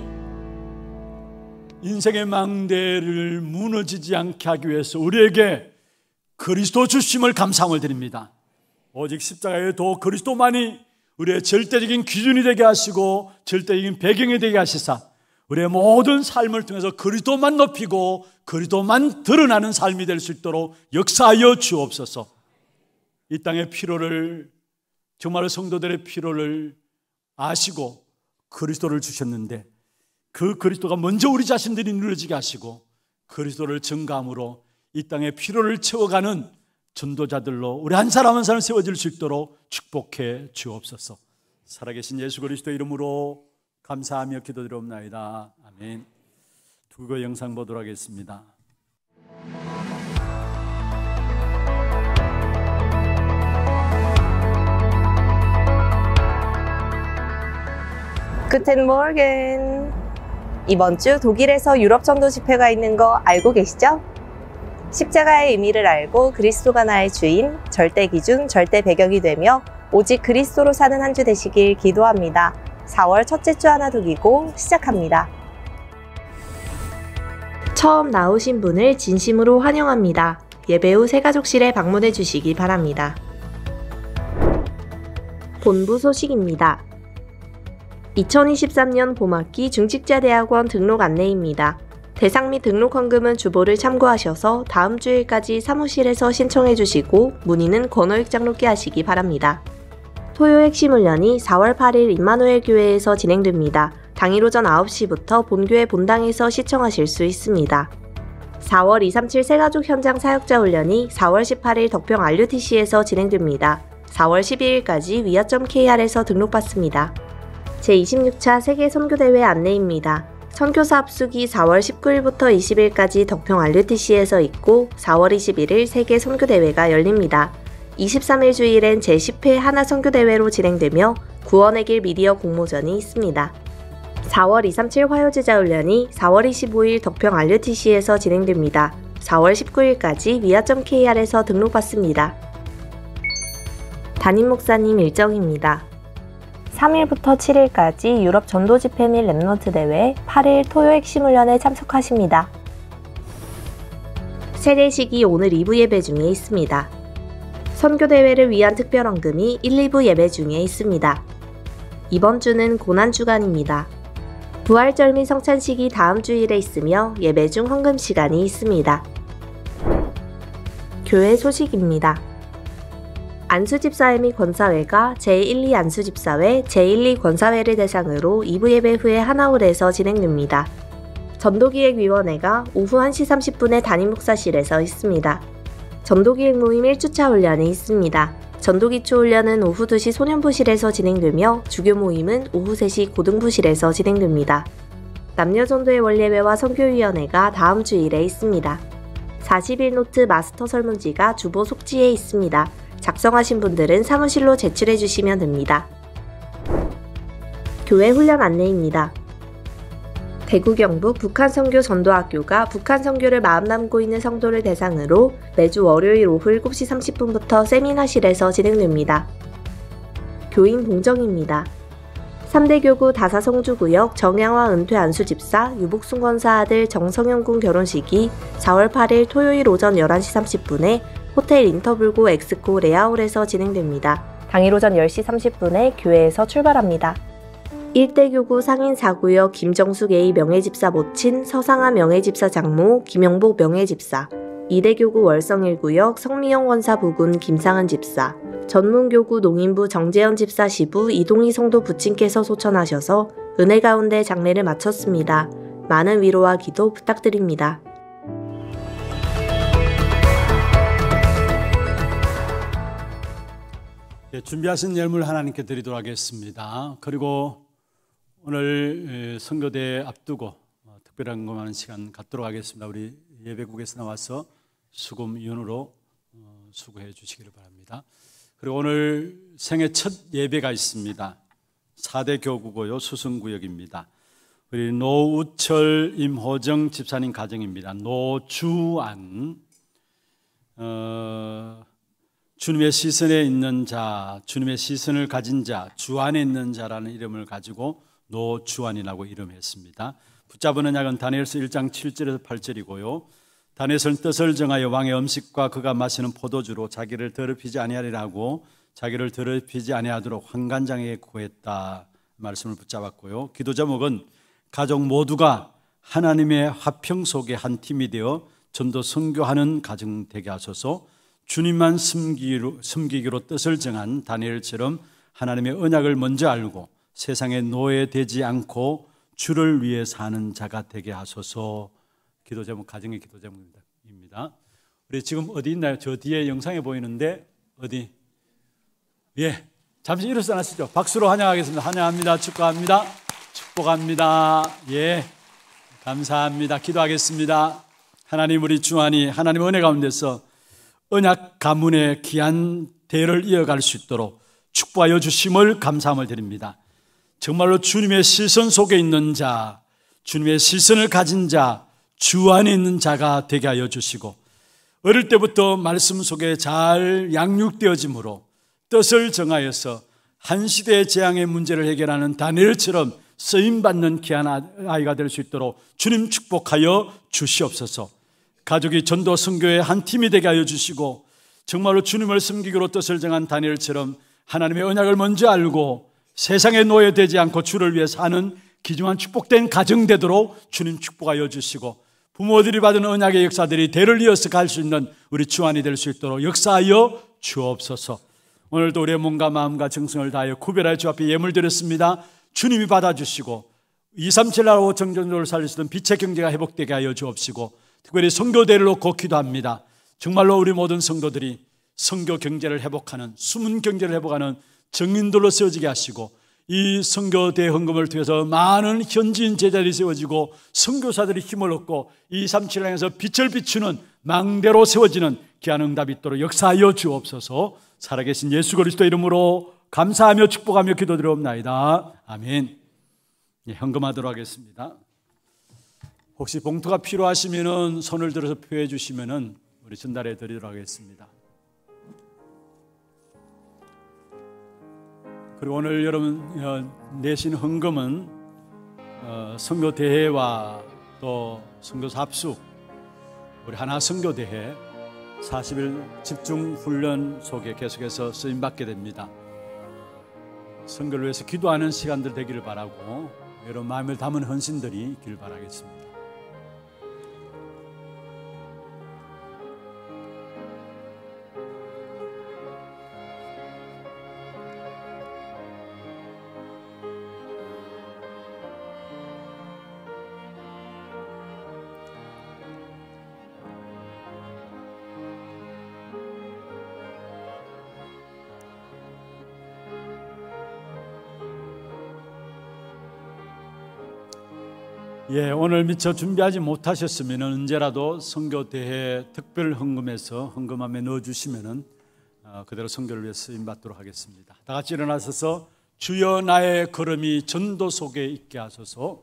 인생의 망대를 무너지지 않게 하기 위해서 우리에게 그리스도 주심을 감사함을 드립니다. 오직 십자가의 도 그리스도만이 우리의 절대적인 기준이 되게 하시고 절대적인 배경이 되게 하시사 우리의 모든 삶을 통해서 그리스도만 높이고 그리스도만 드러나는 삶이 될 수 있도록 역사하여 주옵소서. 이 땅의 필요를, 정말로 성도들의 필요를 아시고 그리스도를 주셨는데 그 그리스도가 먼저 우리 자신들이 누려지게 하시고 그리스도를 증거함으로 이 땅의 피로를 채워가는 전도자들로 우리 한 사람 한 사람 세워질 수 있도록 축복해 주옵소서. 살아계신 예수 그리스도 이름으로 감사하며 기도드리옵나이다. 아멘. 두고 영상 보도록 하겠습니다. Guten Morgen. 이번 주 독일에서 유럽 전도 집회가 있는 거 알고 계시죠? 십자가의 의미를 알고 그리스도가 나의 주인, 절대 기준, 절대 배경이 되며 오직 그리스도로 사는 한 주 되시길 기도합니다. 사월 첫째 주 하나 독이고 시작합니다. 처음 나오신 분을 진심으로 환영합니다. 예배 후 새가족실에 방문해 주시기 바랍니다. 본부 소식입니다. 이천이십삼 년 봄학기 중직자대학원 등록 안내입니다. 대상 및 등록 헌금은 주보를 참고하셔서 다음 주일까지 사무실에서 신청해 주시고 문의는 권호익 장로께 하시기 바랍니다. 토요 핵심 훈련이 사월 팔일 임마누엘 교회에서 진행됩니다. 당일 오전 아홉 시부터 본교회 본당에서 시청하실 수 있습니다. 사월 이삼칠 새가족 현장 사역자 훈련이 사월 십팔일 덕평 알유티씨에서 진행됩니다. 사월 십이일까지 위아 점 케이알에서 등록받습니다. 제이십육 차 세계 선교대회 안내입니다. 선교사 합숙이 사월 십구일부터 이십일까지 덕평 알유티씨에서 있고 사월 이십일일 세계 선교대회가 열립니다. 이십삼일 주일엔 제십 회 하나 선교대회로 진행되며 구원의 길 미디어 공모전이 있습니다. 사월 이삼칠 화요제자훈련이 사월 이십오일 덕평 알유티씨에서 진행됩니다. 사월 십구일까지 위아 점 케이알에서 등록받습니다. 담임 목사님 일정입니다. 삼일부터 칠일까지 유럽 전도 집회 및 랩넌트 대회, 팔일 토요 핵심 훈련에 참석하십니다. 세례식이 오늘 이 부 예배 중에 있습니다. 선교대회를 위한 특별헌금이 일, 이 부 예배 중에 있습니다. 이번 주는 고난주간입니다. 부활절 및 성찬식이 다음 주일에 있으며 예배 중 헌금 시간이 있습니다. 교회 소식입니다. 안수집사회 및 권사회가 제일, 이 안수집사회, 제일, 이 권사회를 대상으로 이 부 예배 후에 하나홀에서 진행됩니다. 전도기획위원회가 오후 한 시 삼십 분에 담임 목사실에서 있습니다. 전도기획 모임 일 주차 훈련이 있습니다. 전도기초 훈련은 오후 두 시 소년부실에서 진행되며 주교 모임은 오후 세 시 고등부실에서 진행됩니다. 남녀전도의 원예배와 선교위원회가 다음 주일에 있습니다. 사십일 노트 마스터 설문지가 주보 속지에 있습니다. 작성하신 분들은 사무실로 제출해 주시면 됩니다. 교회 훈련 안내입니다. 대구 경북 북한선교전도학교가 북한선교를 마음 담고 있는 성도를 대상으로 매주 월요일 오후 일곱 시 삼십 분부터 세미나실에서 진행됩니다. 교인 봉정입니다. 삼 대 교구 다사성주구역 정양화 은퇴 안수집사 유복순 권사 아들 정성현 군 결혼식이 사월 팔일 토요일 오전 열한 시 삼십 분에 호텔 인터블고 엑스코 레아홀에서 진행됩니다. 당일 오전 열 시 삼십 분에 교회에서 출발합니다. 일 대 교구 상인 사 구역 김정숙 A 명예집사 모친 서상아 명예집사 장모 김영복 명예집사, 이 대 교구 월성 일 구역 성미영 원사 부군 김상은 집사, 전문교구 농인부 정재현 집사 시부 이동희 성도 부친께서 소천하셔서 은혜 가운데 장례를 마쳤습니다. 많은 위로와 기도 부탁드립니다. 예, 준비하신 예물 하나님께 드리도록 하겠습니다. 그리고 오늘 선교대 앞두고 특별한 공헌하는 시간 갖도록 하겠습니다. 우리 예배국에서 나와서 수금윤으로 수고해 주시기를 바랍니다. 그리고 오늘 생애 첫 예배가 있습니다. 사 대 교구고요, 수성구역입니다. 우리 노우철, 임호정 집사님 가정입니다. 노주안, 어, 주님의 시선에 있는 자, 주님의 시선을 가진 자, 주 안에 있는 자라는 이름을 가지고 노주안이라고 이름했습니다. 붙잡은 언약은 다니엘서 일 장 칠 절에서 팔 절이고요. 다니엘은 뜻을 정하여 왕의 음식과 그가 마시는 포도주로 자기를 더럽히지 아니하리라고 자기를 더럽히지 아니하도록 환관장에게 구했다 말씀을 붙잡았고요. 기도 제목은 가족 모두가 하나님의 화평 속에 한 팀이 되어 전도 선교하는 가정 되게 하소서. 주님만 섬기기로, 섬기기로 뜻을 정한 다니엘처럼 하나님의 언약을 먼저 알고 세상에 노예되지 않고 주를 위해 사는 자가 되게 하소서. 기도 제목, 가정의 기도 제목입니다. 우리 지금 어디 있나요? 저 뒤에 영상에 보이는데 어디? 예, 잠시 일어나시죠. 박수로 환영하겠습니다. 환영합니다. 축하합니다. 축복합니다. 예, 감사합니다. 기도하겠습니다. 하나님, 우리 주안이 하나님 은혜 가운데서 언약 가문의 귀한 대를 이어갈 수 있도록 축복하여 주심을 감사함을 드립니다. 정말로 주님의 시선 속에 있는 자, 주님의 시선을 가진 자, 주 안에 있는 자가 되게 하여 주시고, 어릴 때부터 말씀 속에 잘 양육되어짐으로 뜻을 정하여서 한 시대의 재앙의 문제를 해결하는 다니엘처럼 쓰임받는 귀한 아이가 될 수 있도록 주님 축복하여 주시옵소서. 가족이 전도 선교의 한 팀이 되게 하여 주시고, 정말로 주님을 섬기기로 뜻을 정한 다니엘처럼 하나님의 언약을 먼저 알고 세상에 노예되지 않고 주를 위해 사는 귀중한 축복된 가정 되도록 주님 축복하여 주시고, 부모들이 받은 언약의 역사들이 대를 이어서 갈 수 있는 우리 주안이 될 수 있도록 역사하여 주옵소서. 오늘도 우리의 몸과 마음과 정성을 다하여 구별하여 주 앞에 예물 드렸습니다. 주님이 받아주시고 이삼칠하고 정전도를 살리시던 빛의 경제가 회복되게 하여 주옵시고, 특별히 선교대를 놓고 기도합니다. 정말로 우리 모든 성도들이 선교 경제를 회복하는, 숨은 경제를 회복하는 정인들로 세워지게 하시고, 이 선교대 헌금을 통해서 많은 현지인 제자들이 세워지고 선교사들이 힘을 얻고 이삼칠 향해서 빛을 비추는 망대로 세워지는 귀한 응답이 있도록 역사하여 주옵소서. 살아계신 예수 그리스도 이름으로 감사하며 축복하며 기도드리옵나이다. 아멘. 예, 헌금하도록 하겠습니다. 혹시 봉투가 필요하시면 손을 들어서 표해 주시면 우리 전달해 드리도록 하겠습니다. 그리고 오늘 여러분 내신 헌금은 선교대회와 또 선교사 합숙, 우리 하나 선교대회 사십 일 집중훈련 속에 계속해서 쓰임받게 됩니다. 선교를 위해서 기도하는 시간들 되기를 바라고, 여러분 마음을 담은 헌신들이 있기를 바라겠습니다. 예, 오늘 미처 준비하지 못하셨으면 언제라도 선교대회 특별 헌금에서 헌금함에 넣어주시면 어, 그대로 선교를 위해 쓰임받도록 하겠습니다. 다 같이 일어나셔서 주여 나의 걸음이 전도 속에 있게 하소서.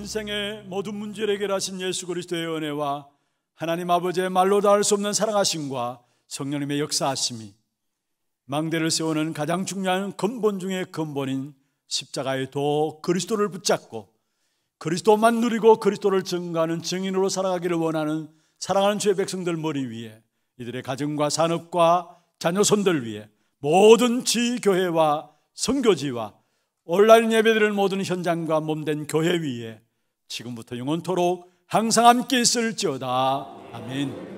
인생의 모든 문제를 해결하신 예수 그리스도의 은혜와 하나님 아버지의 말로 다 할 수 없는 사랑하심과 성령님의 역사하심이 망대를 세우는 가장 중요한 근본 중의 근본인 십자가의 도 그리스도를 붙잡고 그리스도만 누리고 그리스도를 증거하는 증인으로 살아가기를 원하는 사랑하는 주의 백성들 머리 위에 이들의 가정과 산업과 자녀손들 위해 모든 지교회와 선교지와 온라인 예배드리는 모든 현장과 몸된 교회 위에 지금부터 영원토록 항상 함께 있을지어다. 아멘.